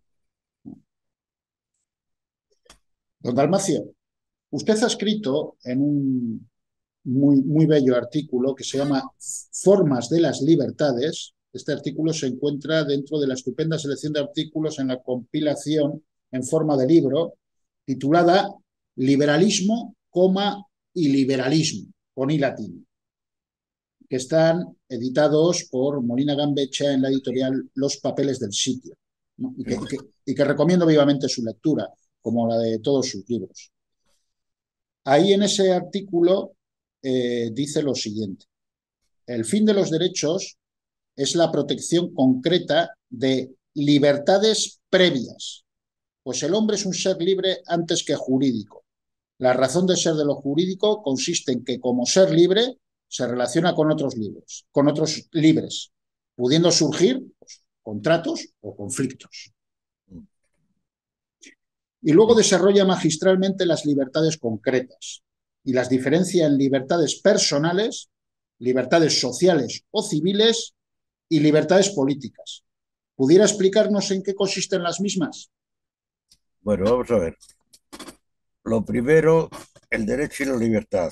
Don Dalmacio, usted ha escrito en un muy bello artículo que se llama Formas de las Libertades. Este artículo se encuentra dentro de la estupenda selección de artículos en la compilación en forma de libro titulada Liberalismo, coma y liberalismo, con i latín, que están editados por Molina Gambecha en la editorial Los Papeles del Sitio, ¿no? Y que recomiendo vivamente su lectura, como la de todos sus libros. Ahí en ese artículo dice lo siguiente: el fin de los derechos es la protección concreta de libertades previas, pues el hombre es un ser libre antes que jurídico. La razón de ser de lo jurídico consiste en que como ser libre se relaciona con otros libres, pudiendo surgir pues, contratos o conflictos. Y luego desarrolla magistralmente las libertades concretas y las diferencia en libertades personales, libertades sociales o civiles y libertades políticas. ¿Pudiera explicarnos en qué consisten las mismas? Bueno, vamos a ver. Lo primero, el derecho y la libertad.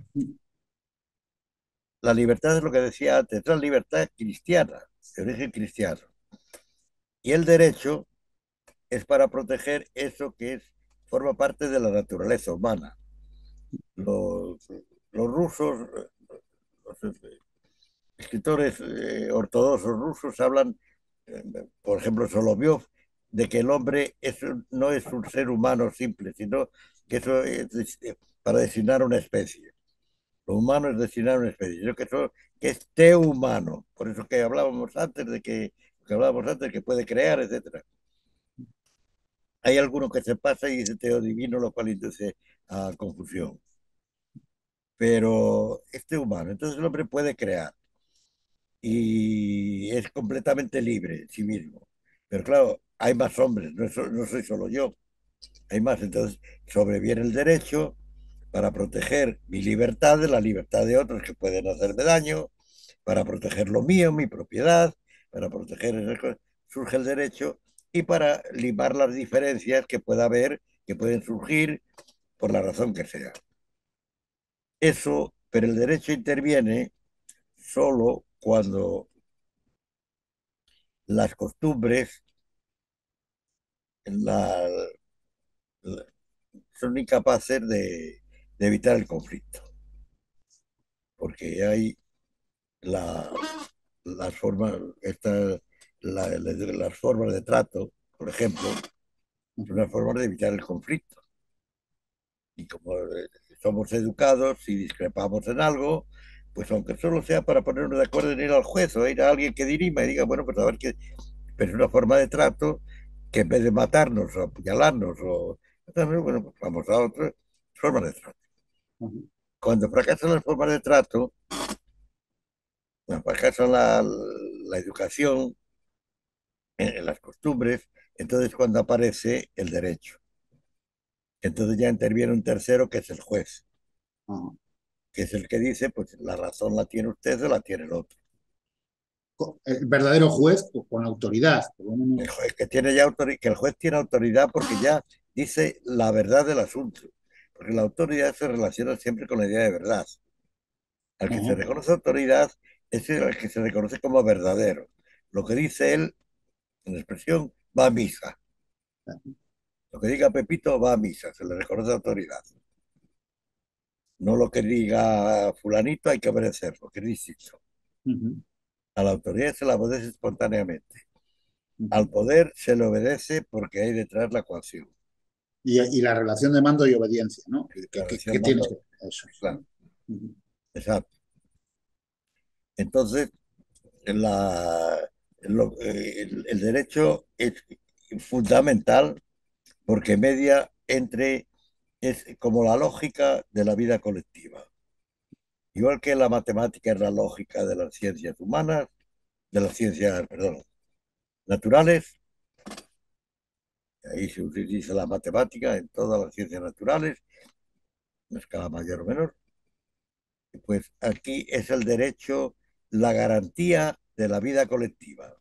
La libertad es lo que decía antes, la libertad cristiana, de origen cristiano. Y el derecho es para proteger eso que forma parte de la naturaleza humana. Los, los rusos, los escritores ortodoxos rusos hablan, eh, por ejemplo, Solovyov, de que el hombre no es un ser humano simple, sino que eso es para designar una especie. Lo humano es designar una especie. Yo que, que es humano, por eso que hablábamos antes, que puede crear, etcétera. Hay alguno que se pasa y dice teo divino, lo cual induce a confusión. Pero este humano, entonces el hombre puede crear y es completamente libre en sí mismo. Pero claro, hay más hombres, no soy solo yo, hay más. Entonces sobreviene el derecho para proteger mi libertad de la libertad de otros que pueden hacerme daño, para proteger lo mío, mi propiedad, para proteger esas cosas, surge el derecho y para limar las diferencias que pueda haber, que pueden surgir por la razón que sea. Eso, pero el derecho interviene solo cuando las costumbres la, la- son incapaces de evitar el conflicto, porque hay la, las formas, las formas de trato, por ejemplo, son Ujú. unas formas de evitar el conflicto. Y como somos educados y discrepamos en algo, pues aunque solo sea para ponernos de acuerdo en ir al juez o ir a alguien que dirima y diga, bueno, pues a ver qué, pero es una forma de trato que en vez de matarnos o apuñalarnos o bueno, pues vamos a otra forma de trato. Ujú. Cuando fracasan las formas de trato, fracasa la educación, en las costumbres, entonces cuando aparece el derecho. Entonces ya interviene un tercero que es el juez, Ajá. que es el que dice, pues la razón la tiene usted o la tiene el otro. El verdadero juez pues, con autoridad, por lo El menos. juez que tiene ya que el juez tiene autoridad porque ya dice la verdad del asunto, porque la autoridad se relaciona siempre con la idea de verdad. Al que se Ajá. reconoce autoridad es el que se reconoce como verdadero. Lo que dice él, en expresión, va a misa. Lo que diga Pepito va a misa, se le reconoce autoridad. No lo que diga fulanito hay que obedecerlo, que es distinto. Ujú. A la autoridad se la obedece espontáneamente. Al Ujú. poder se le obedece porque hay detrás la coacción. Y la relación de mando y obediencia, ¿no? La ¿Qué relación tienes mando, que...? Eso es, claro, ¿no? Ujú. exacto. Entonces, el derecho es fundamental porque media entre, es como la lógica de la vida colectiva. Igual que la matemática es la lógica de las ciencias humanas, de las ciencias, perdón, naturales, ahí se utiliza la matemática en todas las ciencias naturales, en escala mayor o menor, pues aquí es el derecho, la garantía de la vida colectiva.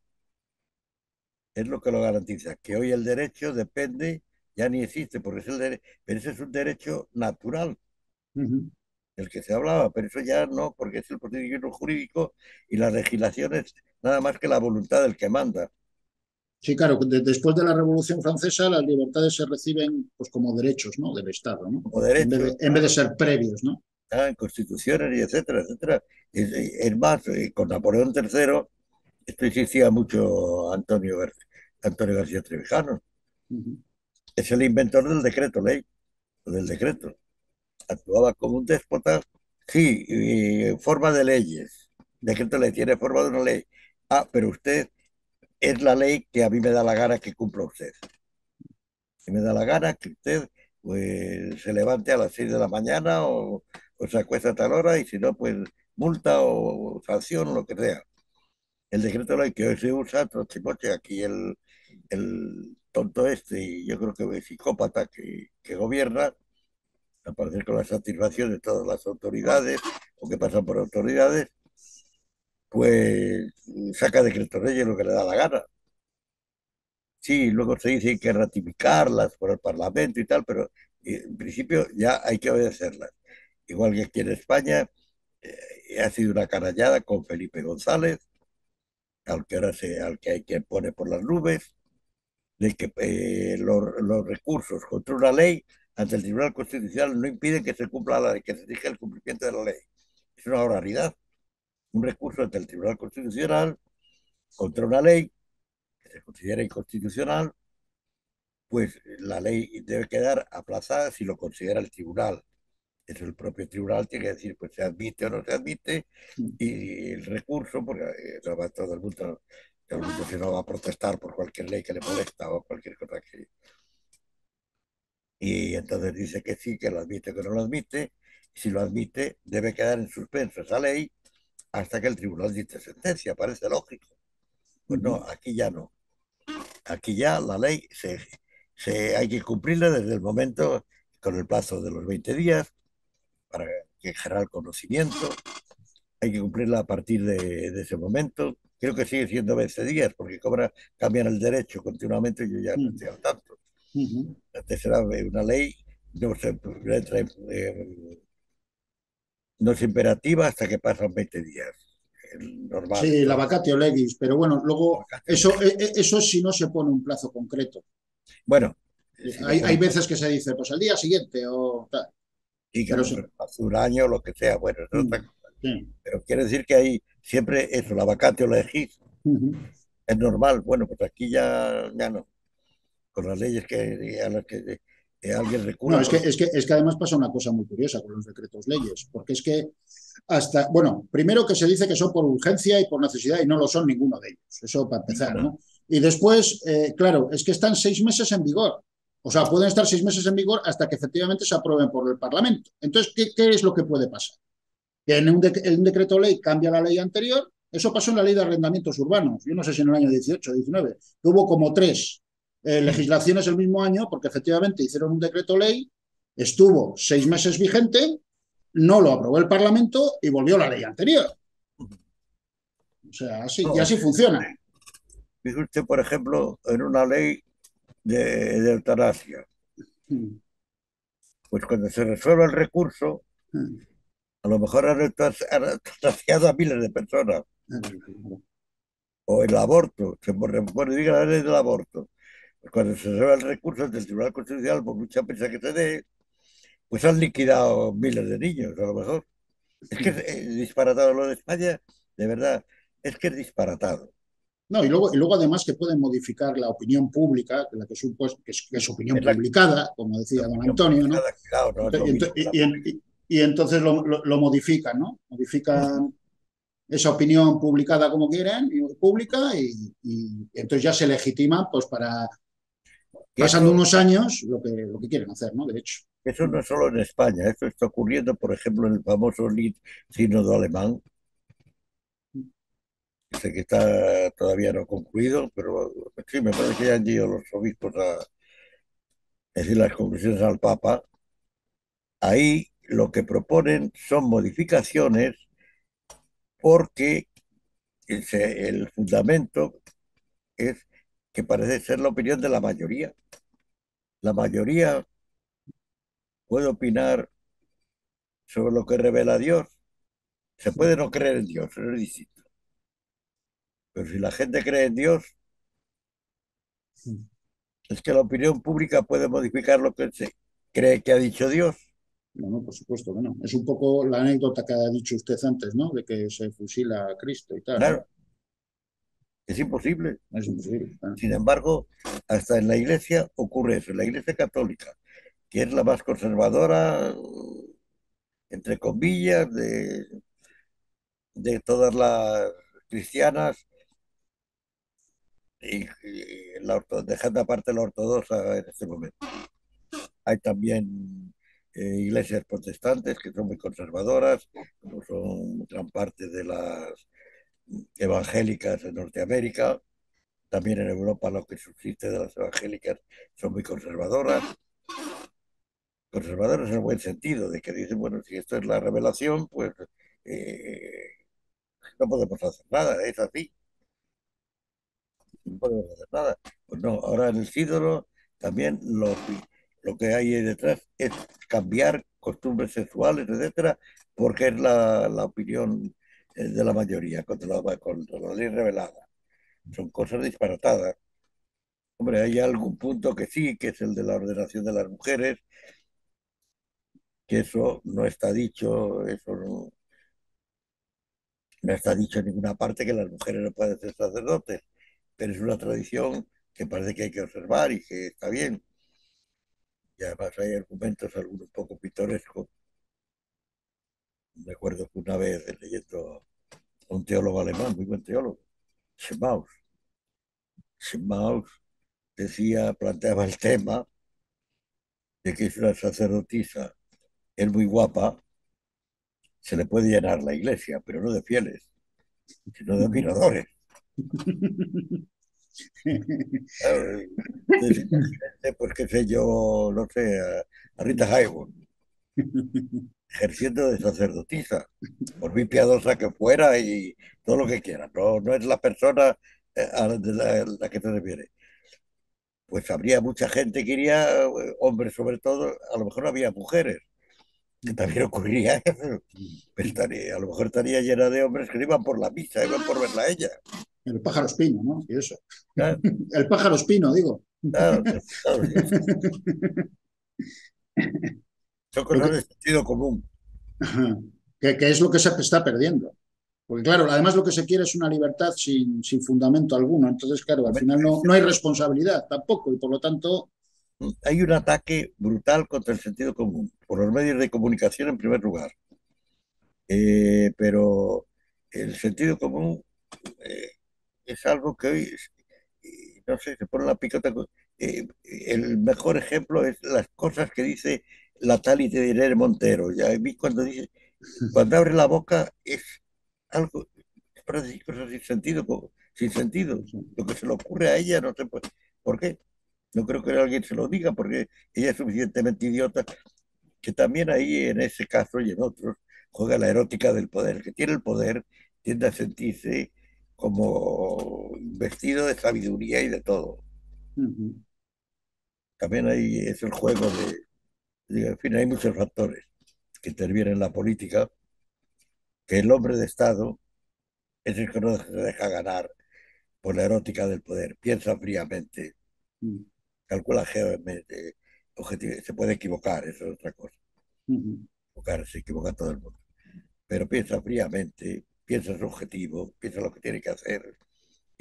Es lo que lo garantiza, que hoy el derecho depende, ya ni existe, porque es pero ese es un derecho natural, Ujú. del que se hablaba, pero eso ya no, porque es el procedimiento jurídico y la legislación es nada más que la voluntad del que manda. Sí, claro, después de la Revolución Francesa las libertades se reciben pues, como derechos, ¿no? Del Estado, ¿no? Como derecho, En vez de ser previos, ¿no? en constituciones y etcétera, etcétera. Es más, con Napoleón III, esto insistía mucho Antonio García Trevijano, Ujú. es el inventor del decreto ley, o del decreto. Actuaba como un déspota, sí, forma de leyes. Decreto ley tiene forma de una ley. Ah, pero usted es la ley que a mí me da la gana que cumpla usted. Si me da la gana que usted pues se levante a las 6 de la mañana o se acuesta a tal hora y si no, pues multa o sanción o lo que sea. El decreto ley que hoy se usa, trochipoche, aquí el tonto este y yo creo que es psicópata que gobierna, a parecer con la satisfacción de todas las autoridades o que pasan por autoridades, pues saca decretos leyes lo que le da la gana. Sí, luego se dice que hay que ratificarlas por el Parlamento y tal, pero en principio ya hay que obedecerlas. Igual que aquí en España, ha sido una canallada con Felipe González, al que hay quien pone por las nubes, de que los recursos contra una ley ante el Tribunal Constitucional no impiden que se cumpla la ley, que se exija el cumplimiento de la ley. Es una barbaridad. Un recurso ante el Tribunal Constitucional contra una ley que se considera inconstitucional, pues la ley debe quedar aplazada si lo considera el tribunal. Eso el propio tribunal tiene que decir, pues se admite o no se admite, y el recurso, porque no va todo el mundo si no va a protestar por cualquier ley que le molesta o cualquier cosa que... Y entonces dice que sí, que lo admite, que no lo admite. Si lo admite, debe quedar en suspenso esa ley hasta que el tribunal dicte sentencia. Parece lógico. Pues no, aquí ya no. Aquí ya la ley hay que cumplirla desde el momento, con el plazo de los 20 días, para que generar conocimiento. Hay que cumplirla a partir de ese momento. Creo que sigue siendo 20 días, porque cambian el derecho continuamente y yo ya no estoy al tanto. Antes era una ley, no, no es imperativa hasta que pasan 20 días. Normal. Sí, la Entonces, vacatio legis, pero bueno, luego eso si no se pone un plazo concreto. bueno, si no Hay pone veces que se dice, pues al día siguiente o tal, y que a pero lo sí. mejor hace un año o lo que sea, bueno, es otra cosa. Sí. Pero quiere decir que hay siempre eso, la vacatio legis, es normal. Bueno, pues aquí ya no. Con las leyes a las que alguien No, recurra, es que además pasa una cosa muy curiosa con los decretos leyes, porque es que hasta, bueno, primero que se dice que son por urgencia y por necesidad y no lo son ninguno de ellos, eso para empezar, ninguna. ¿no? Y después, claro, es que están 6 meses en vigor, o sea, pueden estar 6 meses en vigor hasta que efectivamente se aprueben por el Parlamento. Entonces, ¿qué es lo que puede pasar? Que en un decreto ley cambia la ley anterior, eso pasó en la ley de arrendamientos urbanos, yo no sé si en el año 18 o 19, que hubo como tres legislaciones el mismo año, porque efectivamente hicieron un decreto ley, estuvo 6 meses vigente, no lo aprobó el Parlamento y volvió la ley anterior. O sea, así, y No, así funciona. fíjese usted, por ejemplo, en una ley de eutanasia, pues cuando se resuelve el recurso, a lo mejor han eutanasiado a miles de personas. O el aborto, bueno, diga la ley del aborto. Pues cuando se resuelve el recurso del Tribunal Constitucional, por mucha prisa que se dé, pues han liquidado miles de niños, a lo mejor. Es que es disparatado lo de España, de verdad, es que es disparatado. No, y luego además que pueden modificar la opinión pública, la que es opinión Es publicada, como la decía don opinión Antonio, ¿no? publicada, cuidado, no es lo Y, mismo que la pública. y entonces lo modifican, ¿no? Modifican esa opinión publicada como quieren, pública, y entonces ya se legitima, pues para, Que pasando eso, unos años, lo que quieren hacer, ¿no? De hecho. eso no es solo en España, eso está ocurriendo, por ejemplo, en el famoso sínodo alemán, que sé que está todavía no concluido, pero sí, me parece que ya han ido los obispos a decir las conclusiones al Papa. Ahí lo que proponen son modificaciones porque el fundamento es que parece ser la opinión de la mayoría. La mayoría puede opinar sobre lo que revela Dios. Se puede no creer en Dios, eso es distinto. Pero si la gente cree en Dios, es que la opinión pública puede modificar lo que se cree que ha dicho Dios. No, no, por supuesto que no. Es un poco la anécdota que ha dicho usted antes, ¿no? De que se fusila a Cristo y tal, ¿no? Claro, es imposible. Es imposible. Claro. Sin embargo, hasta en la Iglesia ocurre eso. En la Iglesia católica, que es la más conservadora, entre comillas, de todas las cristianas, dejando aparte la ortodoxa en este momento. Hay también iglesias protestantes que son muy conservadoras, como son gran parte de las evangélicas en Norteamérica. También en Europa lo que subsiste de las evangélicas son muy conservadoras. Conservadoras en el buen sentido, de que dicen, bueno, si esto es la revelación, pues eh, no podemos hacer nada, es así, no podemos hacer nada. Pues no, ahora en el sínodo también lo que hay ahí detrás es cambiar costumbres sexuales, etcétera, porque es la opinión de la mayoría contra la ley revelada. Son cosas disparatadas. Hombre, hay algún punto que sí, que es el de la ordenación de las mujeres, que eso no está dicho, eso no está dicho en ninguna parte que las mujeres no pueden ser sacerdotes, pero es una tradición que parece que hay que observar y que está bien. Y además hay argumentos, algunos un poco pintorescos. Recuerdo que una vez leyendo a un teólogo alemán, muy buen teólogo, Schmaus, Schmaus decía, planteaba el tema de que si una sacerdotisa es muy guapa, se le puede llenar la iglesia, pero no de fieles, sino de admiradores. Claro, entonces, imagínate, pues qué sé yo, no sé, a Rita Hayworth, ejerciendo de sacerdotisa, por muy piadosa que fuera y todo lo que quiera. No, no es la persona la que te refieres. Pues habría mucha gente que iría, hombres sobre todo, a lo mejor no había mujeres, que también ocurriría eso. Pero a lo mejor estaría llena de hombres que no iban por la misa, iban por verla a ella. El pájaro espino, ¿no? Y eso. Claro, El pájaro espino, digo. claro, claro, son Lo cosas que, de sentido común. que es lo que se está perdiendo. Porque claro, además lo que se quiere es una libertad sin fundamento alguno. Entonces, claro, al final no hay responsabilidad tampoco y por lo tanto. Hay un ataque brutal contra el sentido común, por los medios de comunicación en primer lugar. Pero el sentido común eh, es algo que hoy, no sé, se pone la picota. El mejor ejemplo es las cosas que dice la tal y de Irene Montero. Ya vi cuando dice, cuando abre la boca es algo, es para decir cosas sin sentido, sin sentido. Lo que se le ocurre a ella, no sé por qué. No creo que alguien se lo diga porque ella es suficientemente idiota que también ahí en ese caso y en otros juega la erótica del poder. El que tiene el poder tiende a sentirse como vestido de sabiduría y de todo. También ahí es el juego en fin, hay muchos factores que intervienen en la política, que el hombre de Estado es el que no se deja ganar por la erótica del poder. Piensa fríamente, calcula geométricamente, se puede equivocar, eso es otra cosa. Se equivoca todo el mundo. Pero piensa fríamente, piensa en su objetivo, piensa lo que tiene que hacer y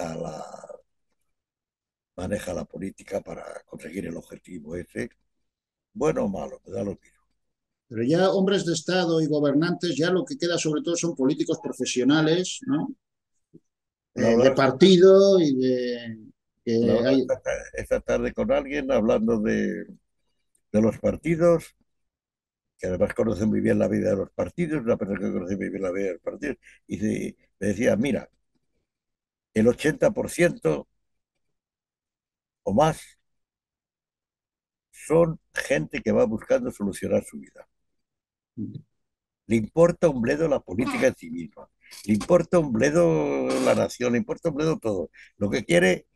maneja la política para conseguir el objetivo ese, bueno o malo, me da lo mismo. Pero ya hombres de Estado y gobernantes, ya lo que queda sobre todo son políticos profesionales, ¿no? De Hablaba, partido y de. Que hablaba hay. esta tarde con alguien hablando de los partidos, que además conoce muy bien la vida de los partidos, una persona que conoce muy bien la vida de los partidos, y me decía, mira, el 80% o más son gente que va buscando solucionar su vida. Le importa un bledo la política en sí misma. Le importa un bledo la nación, le importa un bledo todo. Lo que quiere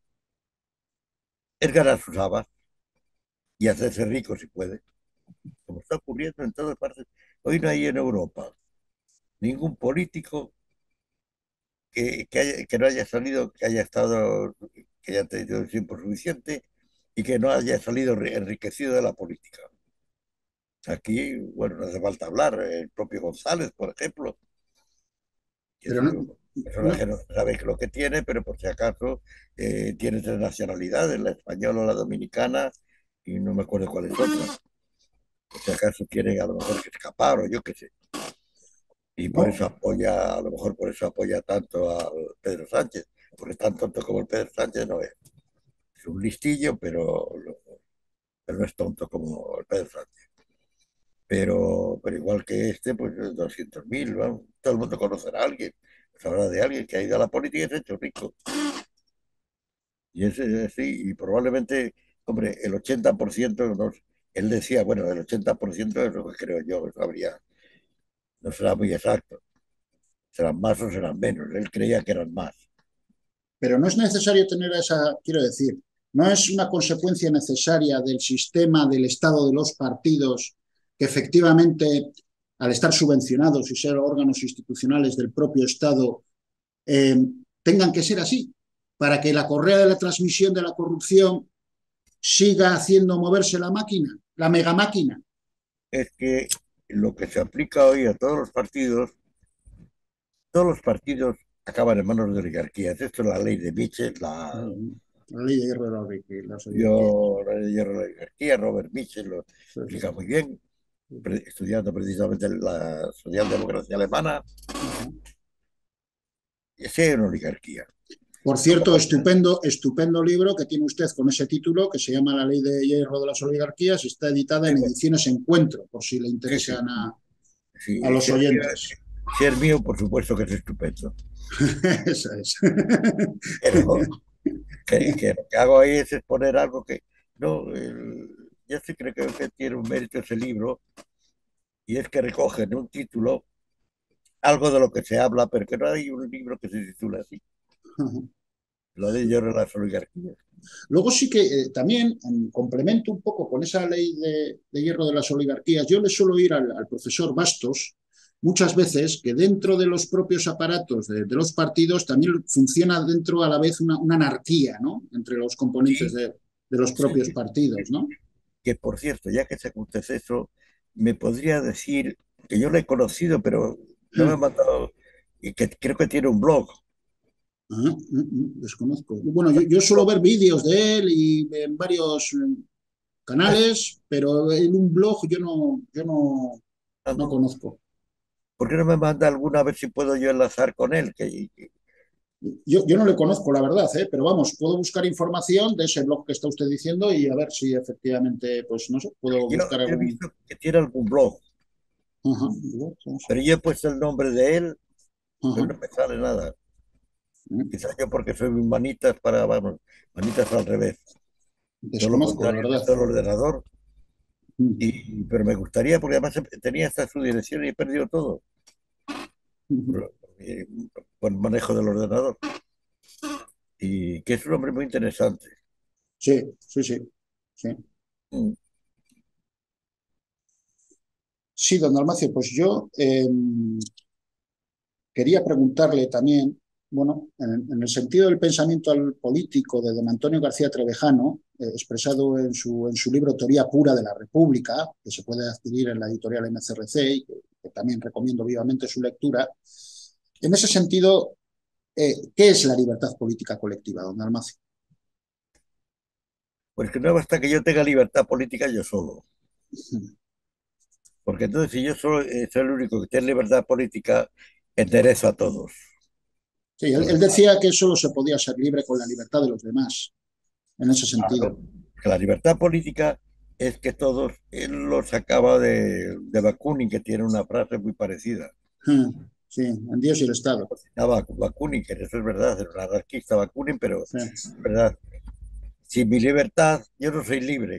es ganar sus habas y hacerse rico si puede, como está ocurriendo en todas partes. Hoy no hay en Europa ningún político que no haya salido, que haya estado, que haya tenido el tiempo suficiente y que no haya salido enriquecido de la política. Aquí, bueno, no hace falta hablar, el propio González, por ejemplo, que es Pero no, una persona que no, no sabe lo que tiene, pero por si acaso tiene tres nacionalidades, la española, la dominicana y no me acuerdo cuál es otra. Por si acaso tiene a lo mejor que escapar o yo qué sé. Y por eso no, apoya, a lo mejor por eso apoya tanto a Pedro Sánchez, porque tan tonto como el Pedro Sánchez no es. Es un listillo, pero no es tonto como el Pedro Sánchez. Pero igual que este, pues 200.000, ¿no? Todo el mundo conocerá a alguien, sabrá de alguien que ha ido a la política y se ha hecho rico. Y ese es así, y probablemente, hombre, el 80%, él decía, bueno, el 80% es lo que creo yo, eso no será muy exacto, serán más o serán menos, él creía que eran más. pero no es necesario tener esa, quiero decir, no es una consecuencia necesaria del sistema del Estado de los partidos que efectivamente, al estar subvencionados y ser órganos institucionales del propio Estado, eh, tengan que ser así, para que la correa de la transmisión de la corrupción siga haciendo moverse la máquina, la mega máquina. es que lo que se aplica hoy a todos los partidos acaban en manos de oligarquías. Esto es la ley de Mitchell, La ley de hierro de las oligarquías. la ley de hierro de la oligarquía, Robert Mitchell lo Sí, sí, explica muy bien, sí, sí. estudiando precisamente la socialdemocracia alemana, Ajá. y sí hay una oligarquía. Por Lo que cierto, estupendo, estupendo libro que tiene usted con ese título, que se llama La ley de hierro de las oligarquías, y está editada en Ediciones Encuentro, por si le sí, sí, interesan a sí, los oyentes. si es mío, por supuesto que es estupendo. Esa es. Pero que lo que hago ahí es exponer algo que no, yo sí creo que tiene un mérito ese libro, y es que recoge en un título algo de lo que se habla, pero que no hay un libro que se titula así, la de hierro de las oligarquías. Luego sí que también complemento un poco con esa ley de hierro de las oligarquías. Yo le suelo ir al profesor Bastos muchas veces que dentro de los propios aparatos de los partidos también funciona dentro a la vez una anarquía, ¿no? Entre los componentes Sí, de los sí, propios partidos, ¿no? que por cierto, ya que se acontece eso, me podría decir que yo lo he conocido, pero no me ha mandado, y que creo que tiene un blog. Desconozco. Bueno, yo suelo ver vídeos de él y en varios canales, pero en un blog no conozco. ¿Por qué no me manda alguna a ver si puedo yo enlazar con él? Yo no le conozco, la verdad, ¿eh? Pero vamos, puedo buscar información de ese blog que está usted diciendo y a ver si efectivamente, pues no sé, puedo buscar Yo he algún... visto que tiene algún blog, Ajá, pero yo he puesto el nombre de él, pero ajá, no me sale nada. Quizás yo porque soy muy manitas vamos, manitas al revés. Todo lo desconozco, la contrario, verdad. meto el ordenador, pero me gustaría, porque además tenía hasta su dirección y he perdido todo por, por el manejo del ordenador. Y que es un hombre muy interesante. Sí, sí, sí, sí. Mm. Sí, don Dalmacio, pues yo quería preguntarle también, bueno, en el sentido del pensamiento político de don Antonio García Trevejano, expresado en su libro Teoría Pura de la República, que se puede adquirir en la editorial MCRC y que también recomiendo vivamente su lectura. En ese sentido, ¿qué es la libertad política colectiva, don Dalmacio? Pues que no basta que yo tenga libertad política yo solo. Porque entonces si yo solo soy el único que tiene libertad política, enderezo a todos. Sí, Los él demás, decía que solo se podía ser libre con la libertad de los demás, en ese sentido. claro, que la libertad política es que todos, él lo sacaba de Bakunin, que tiene una frase muy parecida. Sí, en Dios y el Estado. Estaba Bakunin, que eso es verdad, era un anarquista Bakunin, pero Sí, es verdad. Sin mi libertad, yo no soy libre.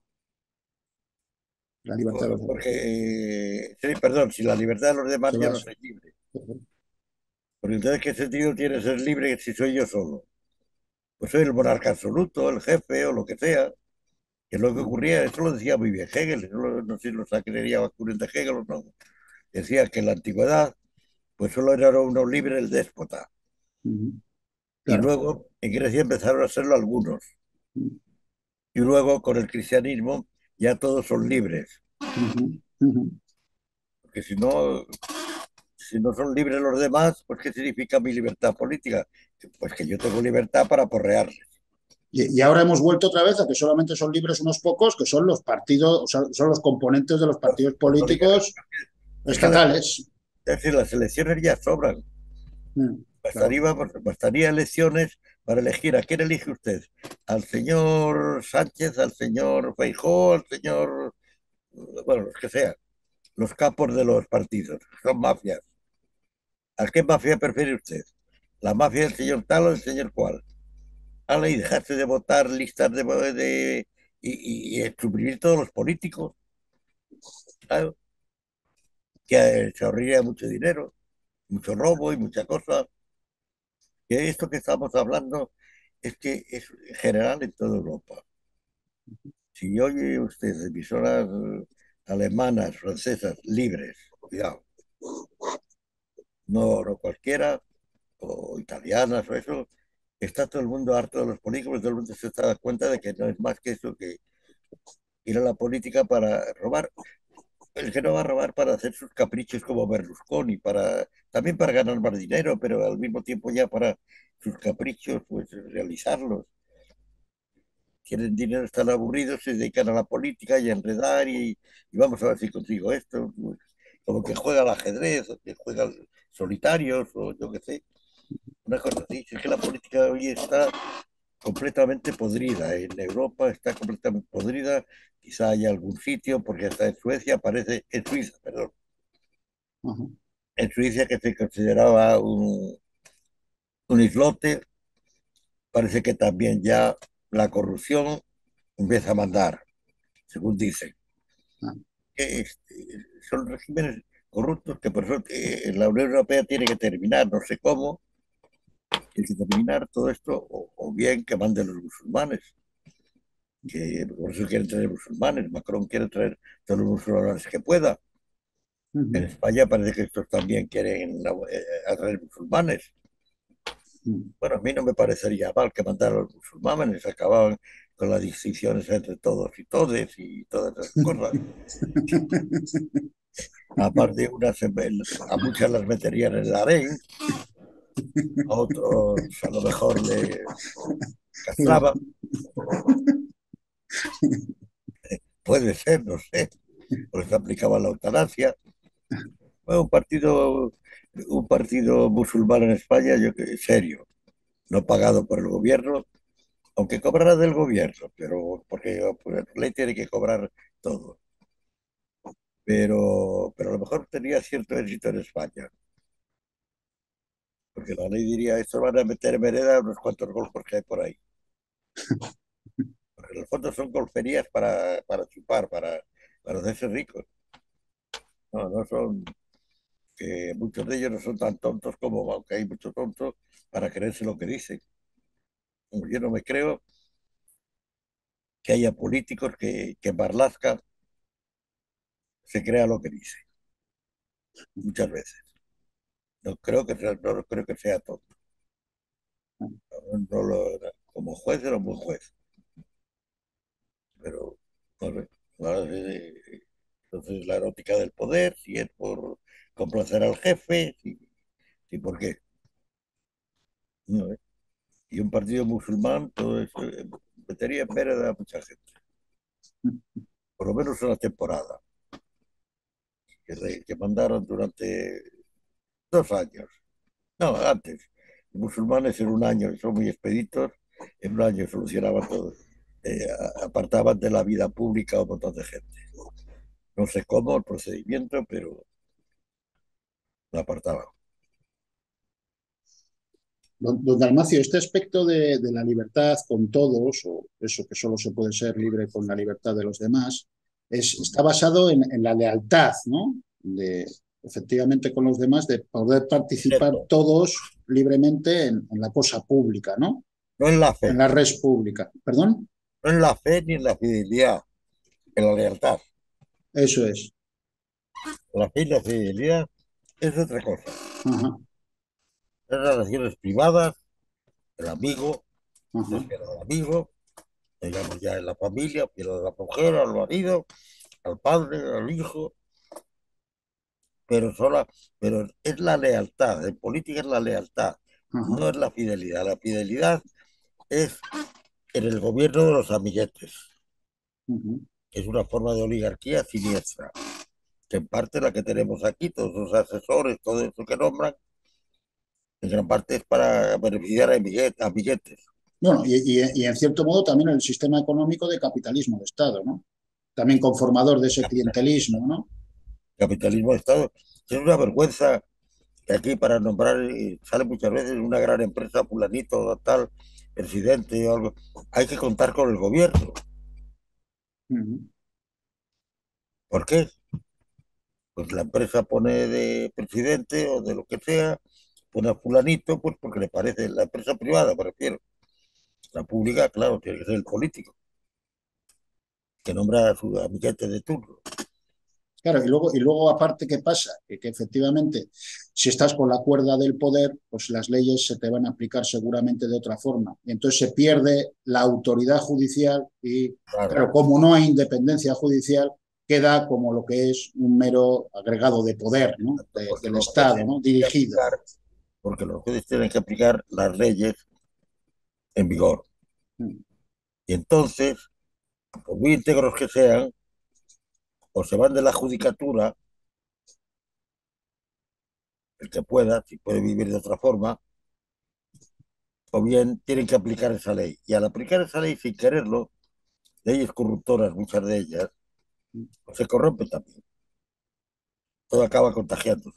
la libertad de los demás. Porque, sí, perdón, sin la libertad de los demás, Se yo va. no soy libre. Porque entonces, ¿qué sentido tiene ser libre si soy yo solo? Pues soy el monarca absoluto, el jefe o lo que sea. Que es lo que ocurría, eso lo decía muy bien Hegel, no sé si lo sacaría Bakunin de Hegel o no. Decía que en la antigüedad, pues solo era uno libre el déspota. Y Claro. luego en Grecia empezaron a serlo algunos. Y luego con el cristianismo ya todos son libres. Porque si no son libres los demás, pues ¿qué significa mi libertad política? Pues que yo tengo libertad para porrearles. Y ahora hemos vuelto otra vez a que solamente son libres unos pocos, que son los partidos, o sea, son los componentes de los partidos Los oligarcas. políticos Es que además, estatales. es decir, las elecciones ya sobran. Claro. Bastaría elecciones para elegir a quién elige usted. Al señor Sánchez, al señor Feijóo, al señor, bueno, los que sea, los capos de los partidos, son mafias. ¿A qué mafia prefiere usted? ¿La mafia del señor tal o del señor cual? Y dejarse de votar listas y suprimir todos los políticos, claro, que se ahorraría mucho dinero, mucho robo y mucha cosa. Que esto que estamos hablando es que es general en toda Europa. Si oye usted emisoras alemanas, francesas, libres, cuidado, no cualquiera, o italianas o eso, está todo el mundo harto de los políticos, todo el mundo se da cuenta de que no es más que eso, que ir a la política para robar. el que no va a robar para hacer sus caprichos como Berlusconi, también para ganar más dinero, pero al mismo tiempo ya para sus caprichos, pues realizarlos. Tienen dinero, están aburridos, se dedican a la política y a enredar y vamos a ver si consigo esto. Pues, como que juega al ajedrez, o que juega solitarios, o yo qué sé, una cosa así. Es que la política hoy está completamente podrida. En Europa está completamente podrida. Quizá haya algún sitio, porque hasta en Suecia parece, en Suiza, perdón, Ajá. en Suiza que se consideraba un islote, parece que también ya la corrupción empieza a mandar, según dicen. Ah, Son regímenes corruptos que por eso la Unión Europea tiene que terminar, no sé cómo, tiene que terminar todo esto, o bien que manden los musulmanes, que por eso quieren traer musulmanes, Macron quiere traer todos los musulmanes que pueda. En ujú, España parece que estos también quieren atraer musulmanes. ujú. Bueno, a mí no me parecería mal que mandaran a los musulmanes, acababan con las distinciones entre todos y todes y todas esas cosas. Aparte, a muchas las meterían en el harén, a otros a lo mejor le Claro. castraban, puede ser, no sé, o les aplicaban la eutanasia. Bueno, un partido musulmán en España, serio, no pagado por el gobierno, aunque cobrara del gobierno, pero porque por ley tiene que cobrar todo. Pero a lo mejor tenía cierto éxito en España, porque la ley diría, esto van a meter en vereda unos cuantos golfos que hay por ahí. Porque en el fondo son golferías para chupar, para hacerse ricos. No, no son, que muchos de ellos no son tan tontos como, aunque hay muchos tontos, para creerse lo que dicen. Yo no me creo que haya políticos que Marlaska se crea lo que dice, muchas veces. No creo que sea tonto. No como juez era un buen juez, pero no sé. Entonces la erótica del poder, si es por complacer al jefe, si por qué. No, y un partido musulmán, todo eso, metería en verde a mucha gente, por lo menos una temporada, que mandaron durante 2 años, no, antes. Los musulmanes en un año, son muy expeditos, en un año solucionaban todo. Apartaban de la vida pública a un montón de gente. No sé cómo el procedimiento, pero lo apartaban. Don Dalmacio, este aspecto de la libertad con todos, o eso que solo se puede ser libre con la libertad de los demás, está basado en la lealtad, ¿no? Efectivamente con los demás, de poder participar Cierto. todos libremente en la cosa pública, ¿no? No en la En fe, la red pública. ¿Perdón? no en la fe ni en la fidelidad, en la lealtad. Eso es. La fe y la fidelidad es otra cosa. Ajá, Son relaciones privadas, el amigo, ajá, es fiel al amigo, digamos ya en la familia, fiel a la mujer, al marido, al padre, al hijo, pero pero es la lealtad, en política es la lealtad, ajá, no es la fidelidad. La fidelidad es en el gobierno de los amiguetes, ujú. que es una forma de oligarquía siniestra, que en parte la que tenemos aquí, todos los asesores, todo eso que nombran, en gran parte es para beneficiar a amiguetes. Bueno, y en cierto modo también el sistema económico de capitalismo de Estado, ¿no? También conformador de ese clientelismo, ¿no? Capitalismo de Estado. Es una vergüenza que aquí para nombrar sale muchas veces una gran empresa, fulanito, tal, presidente o algo. Hay que contar con el gobierno. Ujú. ¿Por qué? Pues la empresa pone de presidente o de lo que sea, pone a fulanito, pues porque le parece, la empresa privada, me refiero. La pública, claro, tiene que ser el político, que nombra a su amiguete de turno. Claro, y luego aparte, ¿qué pasa? Que efectivamente, si estás con la cuerda del poder, pues las leyes se te van a aplicar seguramente de otra forma. Y entonces se pierde la autoridad judicial y, Claro, claro, como no hay independencia judicial, queda como lo que es un mero agregado de poder, ¿no? porque Del los Estado, jueces ¿no? tienen que Dirigido. aplicar, porque los jueces tienen que aplicar las leyes en vigor. Mm. Y entonces, por muy íntegros que sean, o se van de la judicatura, el que pueda, si puede vivir de otra forma, o bien tienen que aplicar esa ley. Y al aplicar esa ley sin quererlo, leyes corruptoras, muchas de ellas, pues se corrompen también. Todo acaba contagiándose.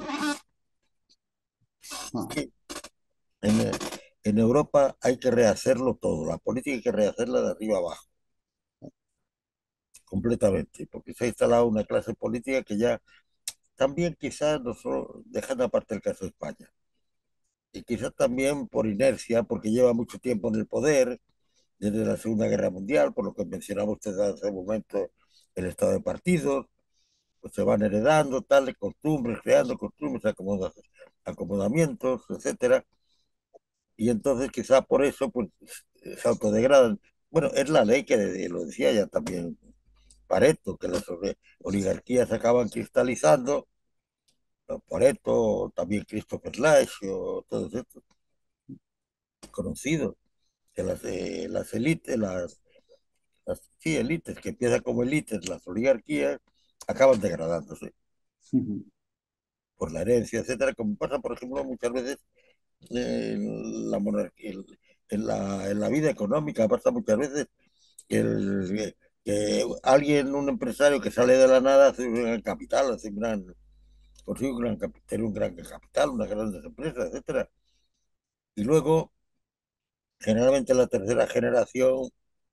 Ah, En, en Europa hay que rehacerlo todo. La política hay que rehacerla de arriba abajo, completamente, porque se ha instalado una clase política que ya también quizás no solo, dejando aparte el caso de España, y quizás también por inercia, porque lleva mucho tiempo en el poder, desde la Segunda Guerra Mundial, por lo que mencionaba usted hace un momento, el estado de partidos, pues se van heredando tales costumbres, creando costumbres, acomodamientos, etcétera, y entonces quizá por eso pues se autodegradan. Bueno, es la ley que lo decía ya también Pareto, que las oligarquías acaban cristalizando, Pareto, también Christopher Lasch, todos estos conocidos, que las élites, sí, élites, que empiezan como élites, las oligarquías, acaban degradándose ujú, por la herencia, etcétera, como pasa, por ejemplo, muchas veces en la monarquía, en la vida económica, pasa muchas veces que, que alguien, un empresario que sale de la nada, hace un gran capital, hace un gran, consigue un gran, tener un gran capital, unas grandes empresas, etcétera. Y luego, generalmente la tercera generación,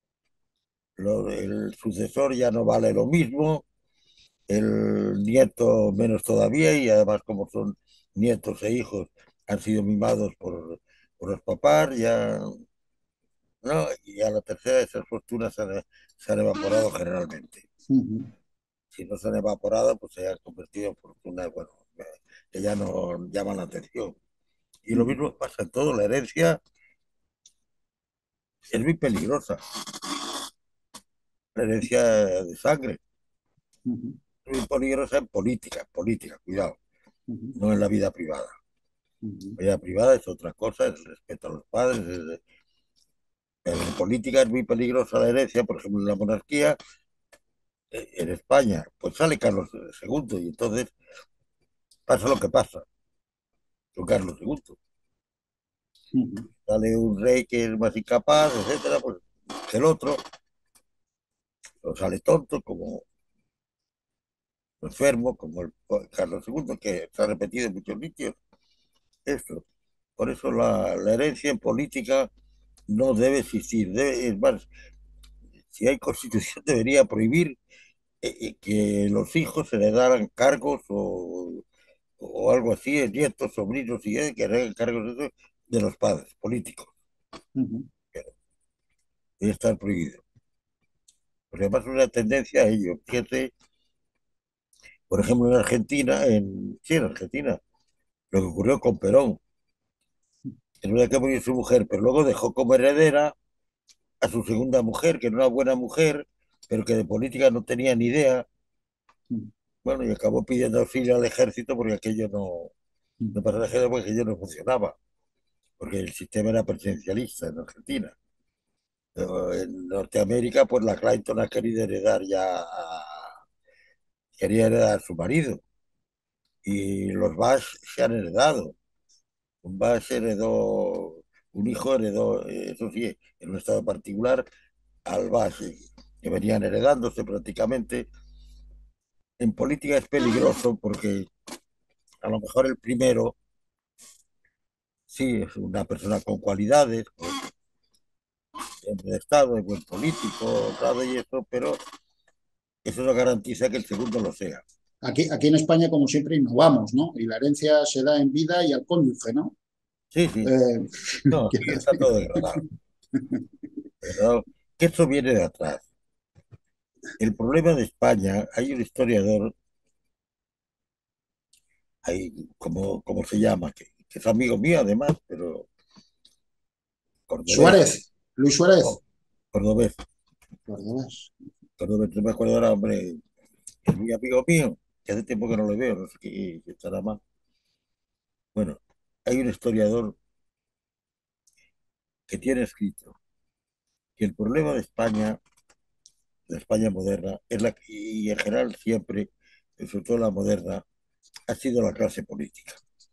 el sucesor ya no vale lo mismo, el nieto menos todavía, y además como son nietos e hijos, han sido mimados por los papás, ya no, y a la tercera esas fortunas se han evaporado generalmente. ujú, Si no se han evaporado, pues se han convertido en fortunas, bueno, que ya no llaman la atención. Y lo ujú, mismo pasa en todo, la herencia es muy peligrosa, la herencia de sangre, ujú, es muy peligrosa en política, cuidado, ujú, no en la vida privada. ujú, La vida privada es otra cosa, es el respeto a los padres, pero en política es muy peligrosa la herencia, por ejemplo, en la monarquía, en España, pues sale Carlos II y entonces pasa lo que pasa con Carlos II. ujú, Sale un rey que es más incapaz, etcétera, pues el otro, o sale tonto, como enfermo, como el Carlos II, que se ha repetido en muchos sitios. Esto. Por eso la herencia en política no debe existir. Es más, si hay constitución debería prohibir que los hijos se le daran cargos o algo así, nietos, sobrinos y que hagan cargos de los padres políticos. ujú, Debe estar prohibido. Porque además es una tendencia a ello. Fíjate, por ejemplo, en Argentina, sí, en Argentina, lo que ocurrió con Perón. Es verdad que murió su mujer, pero luego dejó como heredera a su segunda mujer, que era una buena mujer, pero que de política no tenía ni idea. ujú, Bueno, y acabó pidiendo auxilio al ejército porque aquello no ujú, pasaba el ejército porque aquello no funcionaba, porque el sistema era presidencialista en Argentina. Pero en Norteamérica, pues la Clinton ha querido heredar quería heredar a su marido, y los Bush se han heredado. Un Bush heredó, un hijo heredó, eso sí, en un estado particular, al Bush, que venían heredándose prácticamente. En política es peligroso porque a lo mejor el primero sí es una persona con cualidades, de Estado, es buen político, claro, y eso, pero eso no garantiza que el segundo lo sea. Aquí en España, como siempre, innovamos, ¿no? Y la herencia se da en vida y al cónyuge, ¿no? Sí, sí, Eh, no, aquí quiero está decir, todo degradado, ¿verdad? Que eso viene de atrás. El problema de España, hay un historiador, hay, ¿cómo se llama? Que es amigo mío además, pero cordobés, Suárez, Luis Suárez. no, cordobés, Cordobés. no me acuerdo ahora, hombre, es muy amigo mío, que hace tiempo que no lo veo, no sé qué estará mal. Bueno, hay un historiador que tiene escrito que el problema de España moderna, y en general siempre, pero sobre todo la moderna, ha sido la clase política.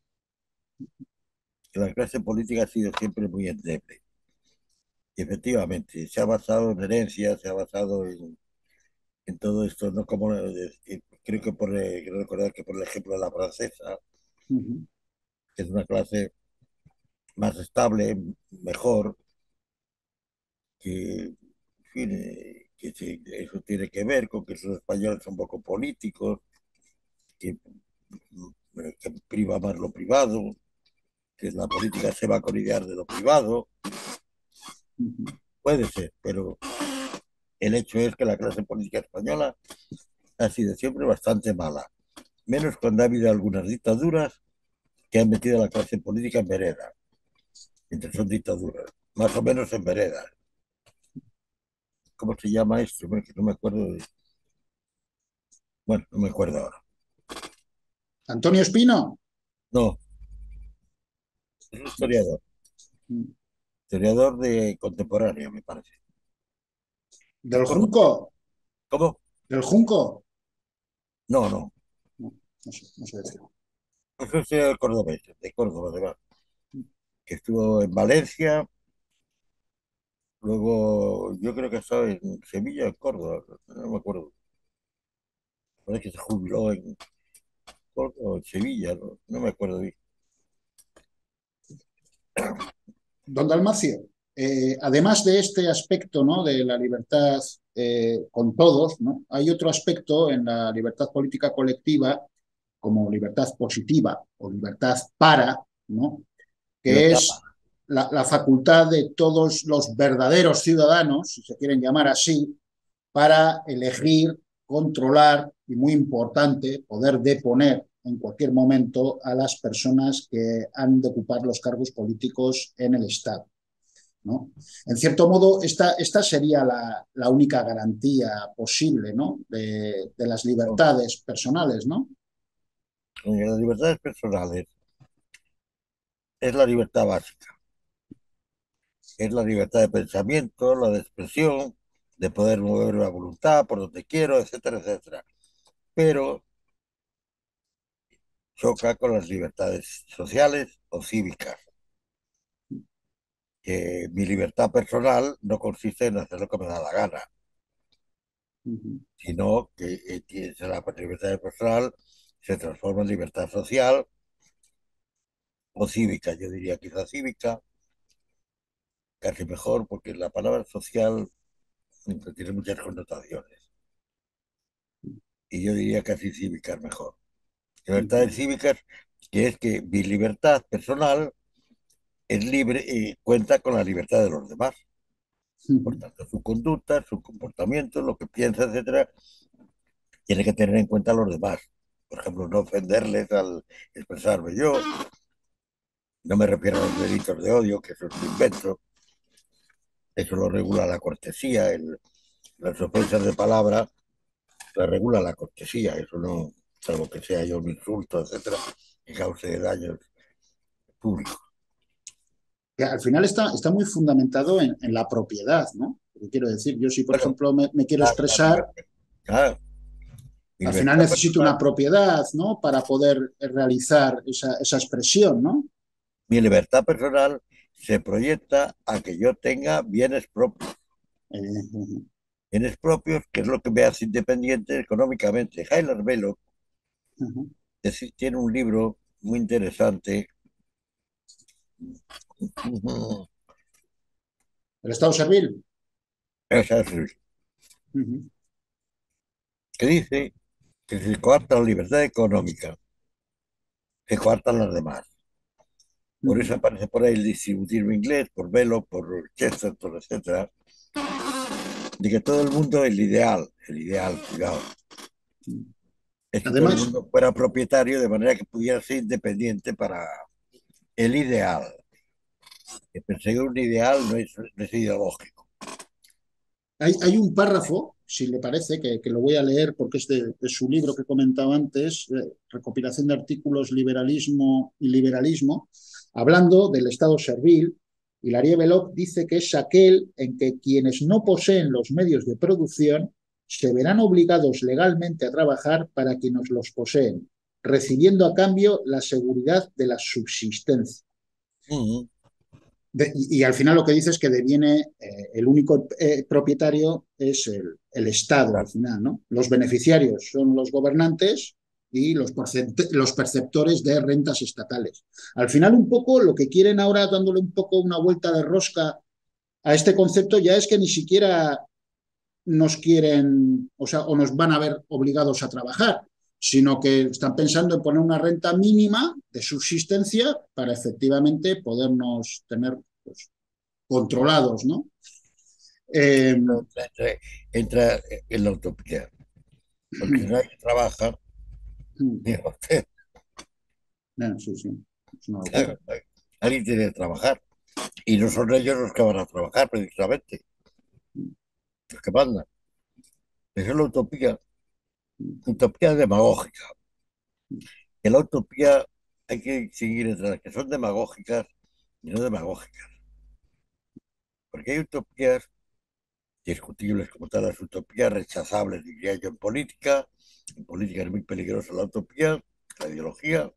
Que la clase política ha sido siempre muy endeble. Y efectivamente, se ha basado en herencias, se ha basado en todo esto, no como, creo que quiero recordar que por el ejemplo de la francesa, Ujú, que es una clase más estable, mejor, que, en fin, eso tiene que ver con que los españoles son poco políticos, que, que priva más lo privado, que la política se va con ideas de lo privado, ujú. puede ser, pero el hecho es que la clase política española ha sido siempre bastante mala, menos cuando ha habido algunas dictaduras que han metido a la clase política en vereda, mientras son dictaduras, más o menos en vereda. ¿Cómo se llama esto? Bueno, que no me acuerdo bueno, no me acuerdo ahora. Antonio Espino, No, es un historiador de contemporáneo, me parece. Es del cordobés. Junco, ¿Cómo? del Junco. No, no. No, no sé decirlo. Es un historiador cordobés, de Córdoba, además, que estuvo en Valencia, luego yo creo que estaba en Sevilla, en Córdoba, no me acuerdo. Parece que se jubiló en Córdoba o en Sevilla, no, no me acuerdo bien. Don Dalmacio, además de este aspecto, ¿no?, de la libertad con todos, ¿no?, hay otro aspecto en la libertad política colectiva como libertad positiva o libertad para, ¿no?, que Libertad. es la facultad de todos los verdaderos ciudadanos, si se quieren llamar así, para elegir, controlar y, muy importante, poder deponer en cualquier momento a las personas que han de ocupar los cargos políticos en el Estado, ¿no? En cierto modo, esta sería la única garantía posible, ¿no?, de las libertades personales, ¿no? Las libertades personales es la libertad básica, es la libertad de pensamiento, la de expresión, de poder mover la voluntad por donde quiero, etcétera, etcétera. Pero choca con las libertades sociales o cívicas, que mi libertad personal no consiste en hacer lo que me da la gana, Uh -huh. sino que la libertad personal se transforma en libertad social o cívica, yo diría quizás cívica, casi mejor, porque la palabra social tiene muchas connotaciones, y yo diría casi cívica es mejor. Uh -huh. Libertades cívicas, que es que mi libertad personal es libre y cuenta con la libertad de los demás. Uh Por -huh. tanto, su conducta, su comportamiento, lo que piensa, etcétera, tiene que tener en cuenta a los demás. Por ejemplo, no ofenderles al expresarme yo. No me refiero a los delitos de odio, que eso es un invento. Eso lo regula la cortesía. Las ofensas de palabra las regula la cortesía. Eso no, salvo que sea yo un insulto, etcétera, que cause daños públicos. Que al final está muy fundamentado en la propiedad, ¿no? Porque quiero decir, yo si por Bueno, ejemplo me quiero la expresar, libertad, claro, mi al final libertad necesito una personal, propiedad, ¿no?, para poder realizar esa expresión, ¿no? mi libertad personal se proyecta a que yo tenga bienes propios. Uh, Bienes propios, que es lo que me hace independiente económicamente. Jaime Velo uh, tiene un libro muy interesante el Estado servil. Uh, que dice que si se coarta la libertad económica, se coartan las demás. Por uh, eso aparece por ahí el distributivo inglés, por Velo, por Chesterton, etcétera, de que todo el mundo, el ideal, cuidado, es que todo el Además, mundo fuera propietario de manera que pudiera ser independiente para el ideal. Que perseguir un ideal no es ideológico. hay un párrafo, si le parece, que lo voy a leer porque es de su libro que comentaba antes, recopilación de artículos, liberalismo y liberalismo, hablando del Estado servil. Y Hilarie Belloc dice que es aquel en que quienes no poseen los medios de producción se verán obligados legalmente a trabajar para quienes los poseen, recibiendo a cambio la seguridad de la subsistencia. Ujú. Y al final lo que dice es que deviene, el único propietario es el Estado al Claro. final, ¿no? Los beneficiarios son los gobernantes y los perceptores de rentas estatales. Al final un poco lo que quieren ahora, dándole un poco una vuelta de rosca a este concepto, ya es que ni siquiera nos quieren, o sea, o nos van a ver obligados a trabajar, sino que están pensando en poner una renta mínima de subsistencia para efectivamente podernos tener, pues, controlados, ¿no? Eh, Entra en la utopía, porque si nadie trabaja, diga usted, sí, sí, es una locura. claro, alguien tiene que trabajar. Y no son ellos los que van a trabajar, precisamente, los que mandan. Esa es la utopía, utopía demagógica. Que la utopía hay que distinguir entre las que son demagógicas y no demagógicas. Porque hay utopías discutibles como tal, las utopías rechazables, diría yo, en política. En política es muy peligrosa la utopía, la ideología,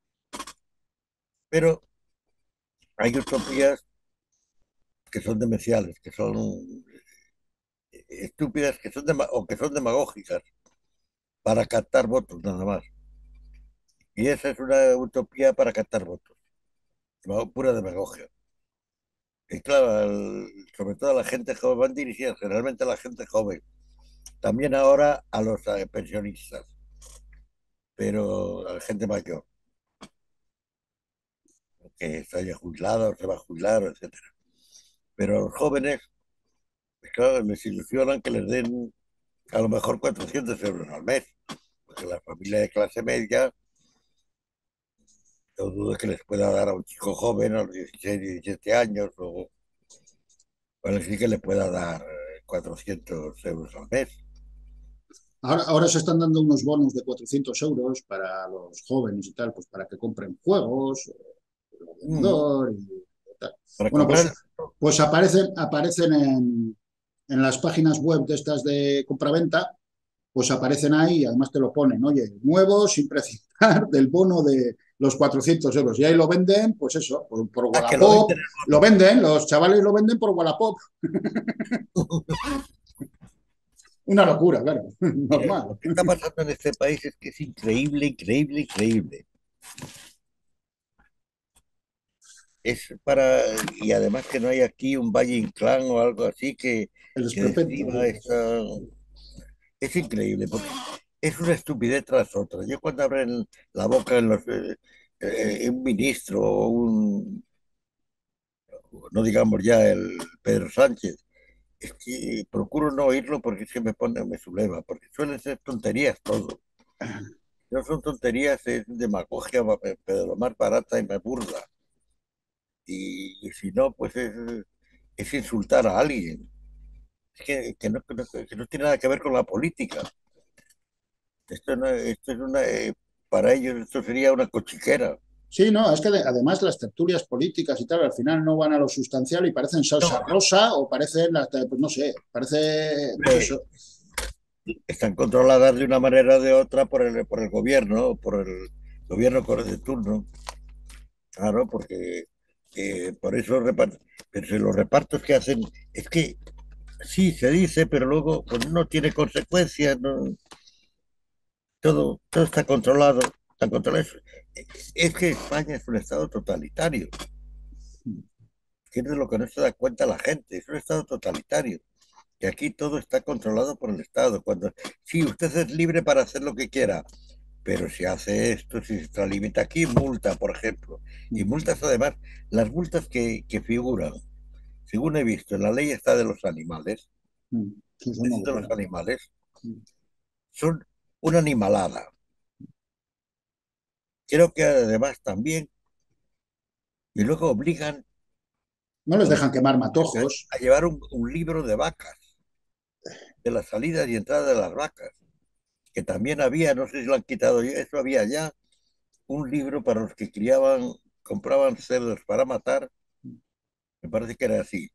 pero hay utopías que son demenciales, que son estúpidas, que son o que son demagógicas para captar votos nada más. Y esa es una utopía para captar votos, pura demagogia. Y claro, sobre todo a la gente joven, van dirigidas generalmente a la gente joven, también ahora a los pensionistas, pero a la gente mayor, que se haya jubilado, o se va a jubilar, etcétera. Pero a los jóvenes, pues claro, les ilusionan que les den a lo mejor 400 euros al mes, porque la familia de clase media, no dudo que les pueda dar a un chico joven a los 16, 17 años, o bueno, sí que le pueda dar 400 euros al mes. Ahora se están dando unos bonos de 400 euros para los jóvenes y tal, pues para que compren juegos, el Mm, ordenador y tal. para Bueno, comprar. pues aparecen en las páginas web de estas de compraventa, pues aparecen ahí y además te lo ponen, oye, nuevo sin precisar del bono de los 400 euros. Y ahí lo venden, pues eso, por Ah, que lo venden Wallapop, lo venden, los chavales lo venden por Wallapop. en mono. Una locura, claro, Mira, normal. lo que está pasando en este país es que es increíble, increíble, increíble. Es para, y además que no hay aquí un Valle Inclán o algo así El que esperpento. describa esta. Es increíble, porque es una estupidez tras otra. Yo cuando abren la boca en un ministro o un, no digamos ya el Pedro Sánchez, es que procuro no oírlo porque es que me subleva, porque suelen ser tonterías todo. No son tonterías, es demagogia, pero lo más barata y me burda. Y si no, pues es insultar a alguien. Es que no tiene nada que ver con la política. Esto es una, para ellos esto sería una cochiquera. Sí, no, es que además las tertulias políticas y tal al final no van a lo sustancial y parecen salsa No, rosa o parecen, pues no sé, parece, pues hombre, eso. están controladas de una manera o de otra por el gobierno, por el gobierno de turno. Claro, porque por eso reparten. Pero si los repartos que hacen, es que sí, se dice, pero luego pues, no tiene consecuencias, todo está controlado, está controlado. Es que España es un estado totalitario, que es de lo que no se da cuenta la gente, es un estado totalitario, que aquí todo está controlado por el Estado. Cuando sí, usted es libre para hacer lo que quiera, pero si hace esto, si se extralimita aquí, multa, por ejemplo. Y multas además, las multas que figuran, según he visto, en la ley está de los animales, Sí, es una es de los locura. animales, son una animalada. Creo que además también, y luego obligan No les a los dejan quemar a matojos. llevar un libro de vacas. de las salidas y entradas de las vacas, que también había, no sé si lo han quitado ya, eso había ya un libro para los que criaban, compraban cerdos para matar, me parece que era así.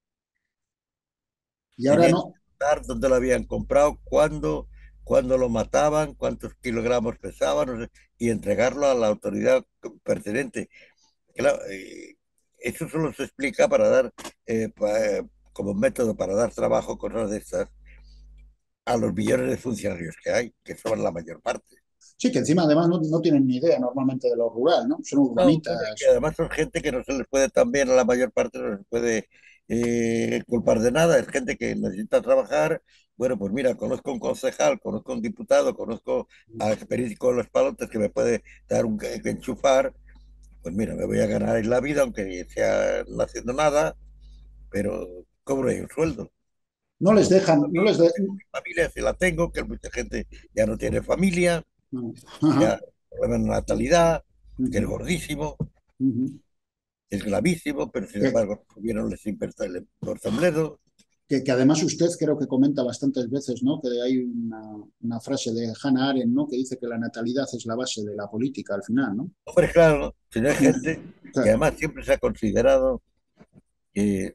Y ahora Tenían que no, contar dónde lo habían comprado, cuándo lo mataban, cuántos kilogramos pesaban, no sé, y entregarlo a la autoridad pertinente. Claro, eso solo se explica para dar, como método para dar trabajo, cosas de estas, a los millones de funcionarios que hay, que son la mayor parte. sí, que encima además no tienen ni idea normalmente de lo rural, ¿no? Son No, bueno, y que urbanitas. además son gente que no se les puede también, a la mayor parte no se les puede culpar de nada, es gente que necesita trabajar. Bueno, pues mira, conozco un concejal, conozco un diputado, conozco al periódico de los palotes que me puede dar que enchufar, pues mira, me voy a ganar la vida, aunque sea no haciendo nada, pero cobro ahí un sueldo. No les No tengo dejan, no les de... familia, si la tengo, que mucha gente ya no tiene familia, no. Ajá. ya problema de natalidad, que es Ujú, gordísimo, ujú. es gravísimo, pero sin Que, embargo tuvieron les importa el tortablero. que además usted creo que comenta bastantes veces, ¿no? Que hay una frase de Hannah Arendt, ¿no? Que dice que la natalidad es la base de la política al final, ¿no? Hombre, claro, si no hay Mm, gente, y claro, además siempre se ha considerado que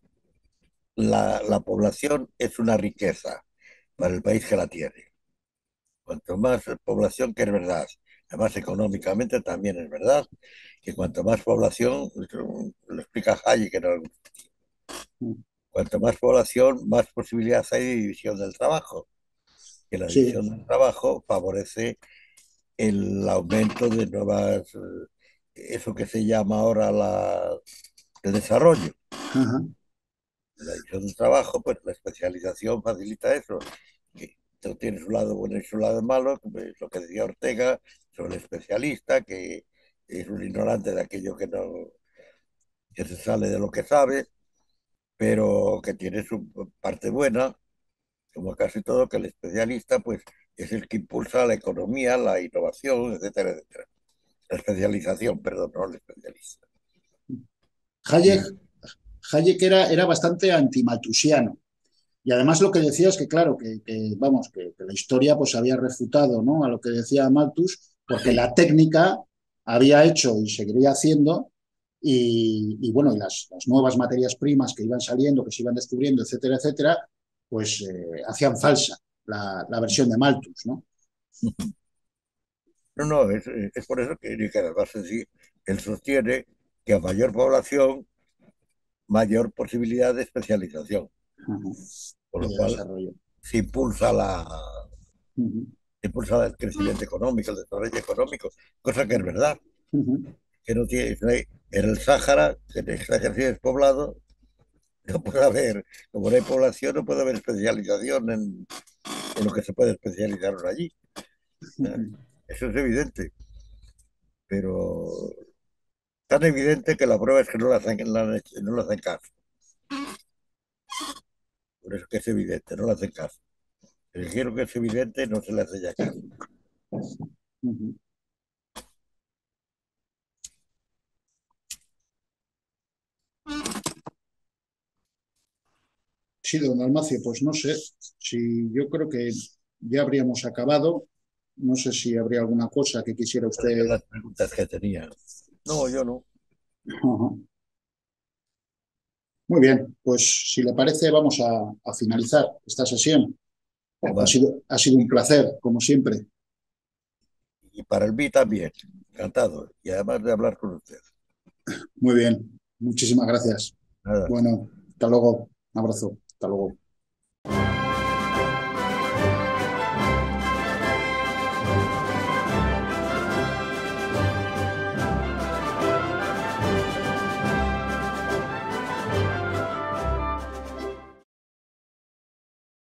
la población es una riqueza para el país que la tiene. Cuanto más población, que es verdad, además económicamente también es verdad, que cuanto más población, eso lo explica Hayek, mm, cuanto más población, más posibilidades hay de división del trabajo, que la sí, división del trabajo favorece el aumento de nuevas, eso que se llama ahora el desarrollo. ajá, La división del trabajo, pues la especialización facilita eso. Que esto tiene su lado bueno y su lado malo, pues, lo que decía Ortega sobre el especialista, que es un ignorante de aquello que no, que se sale de lo que sabe, pero que tiene su parte buena, como casi todo, que el especialista, pues, es el que impulsa la economía, la innovación, etcétera, etcétera. La especialización, perdón, no el especialista. Hayek, Y, Hayek era bastante antimalthusiano. Y además lo que decía es que, claro, vamos, que la historia pues había refutado, ¿no? A lo que decía Malthus, porque sí, la técnica había hecho y seguiría haciendo, y bueno, y las nuevas materias primas que iban saliendo, que se iban descubriendo, etcétera, etcétera, pues hacían falsa la versión de Malthus, ¿no? no, no, es por eso que además sí, él sostiene que a mayor población, mayor posibilidad de especialización, Ajá. por Y lo de cual desarrollo. se Ujú, impulsa el crecimiento económico, el desarrollo económico, cosa que es verdad, ujú, que no tiene, en el Sáhara, que está ejercido despoblado, no puede haber, como no hay población, no puede haber especialización en lo que se puede especializar allí. ujú. Eso es evidente, pero tan evidente que la prueba es que no le hacen, no le hacen caso. Por eso que es evidente, no le hacen caso. El giro que es evidente no se le hace ya caso. Ujú. Sí, don Almacio, pues no sé, si yo creo que ya habríamos acabado. No sé si habría alguna cosa que quisiera Pero yo usted. las preguntas que tenía. No, yo no. Ajá. Muy bien, pues si le parece, vamos a finalizar esta sesión. Vale. Ha sido un placer, como siempre. Y para el mí también. Encantado. Y además de hablar con usted. Muy bien, muchísimas gracias. Nada. Bueno, hasta luego. Un abrazo. Hasta luego.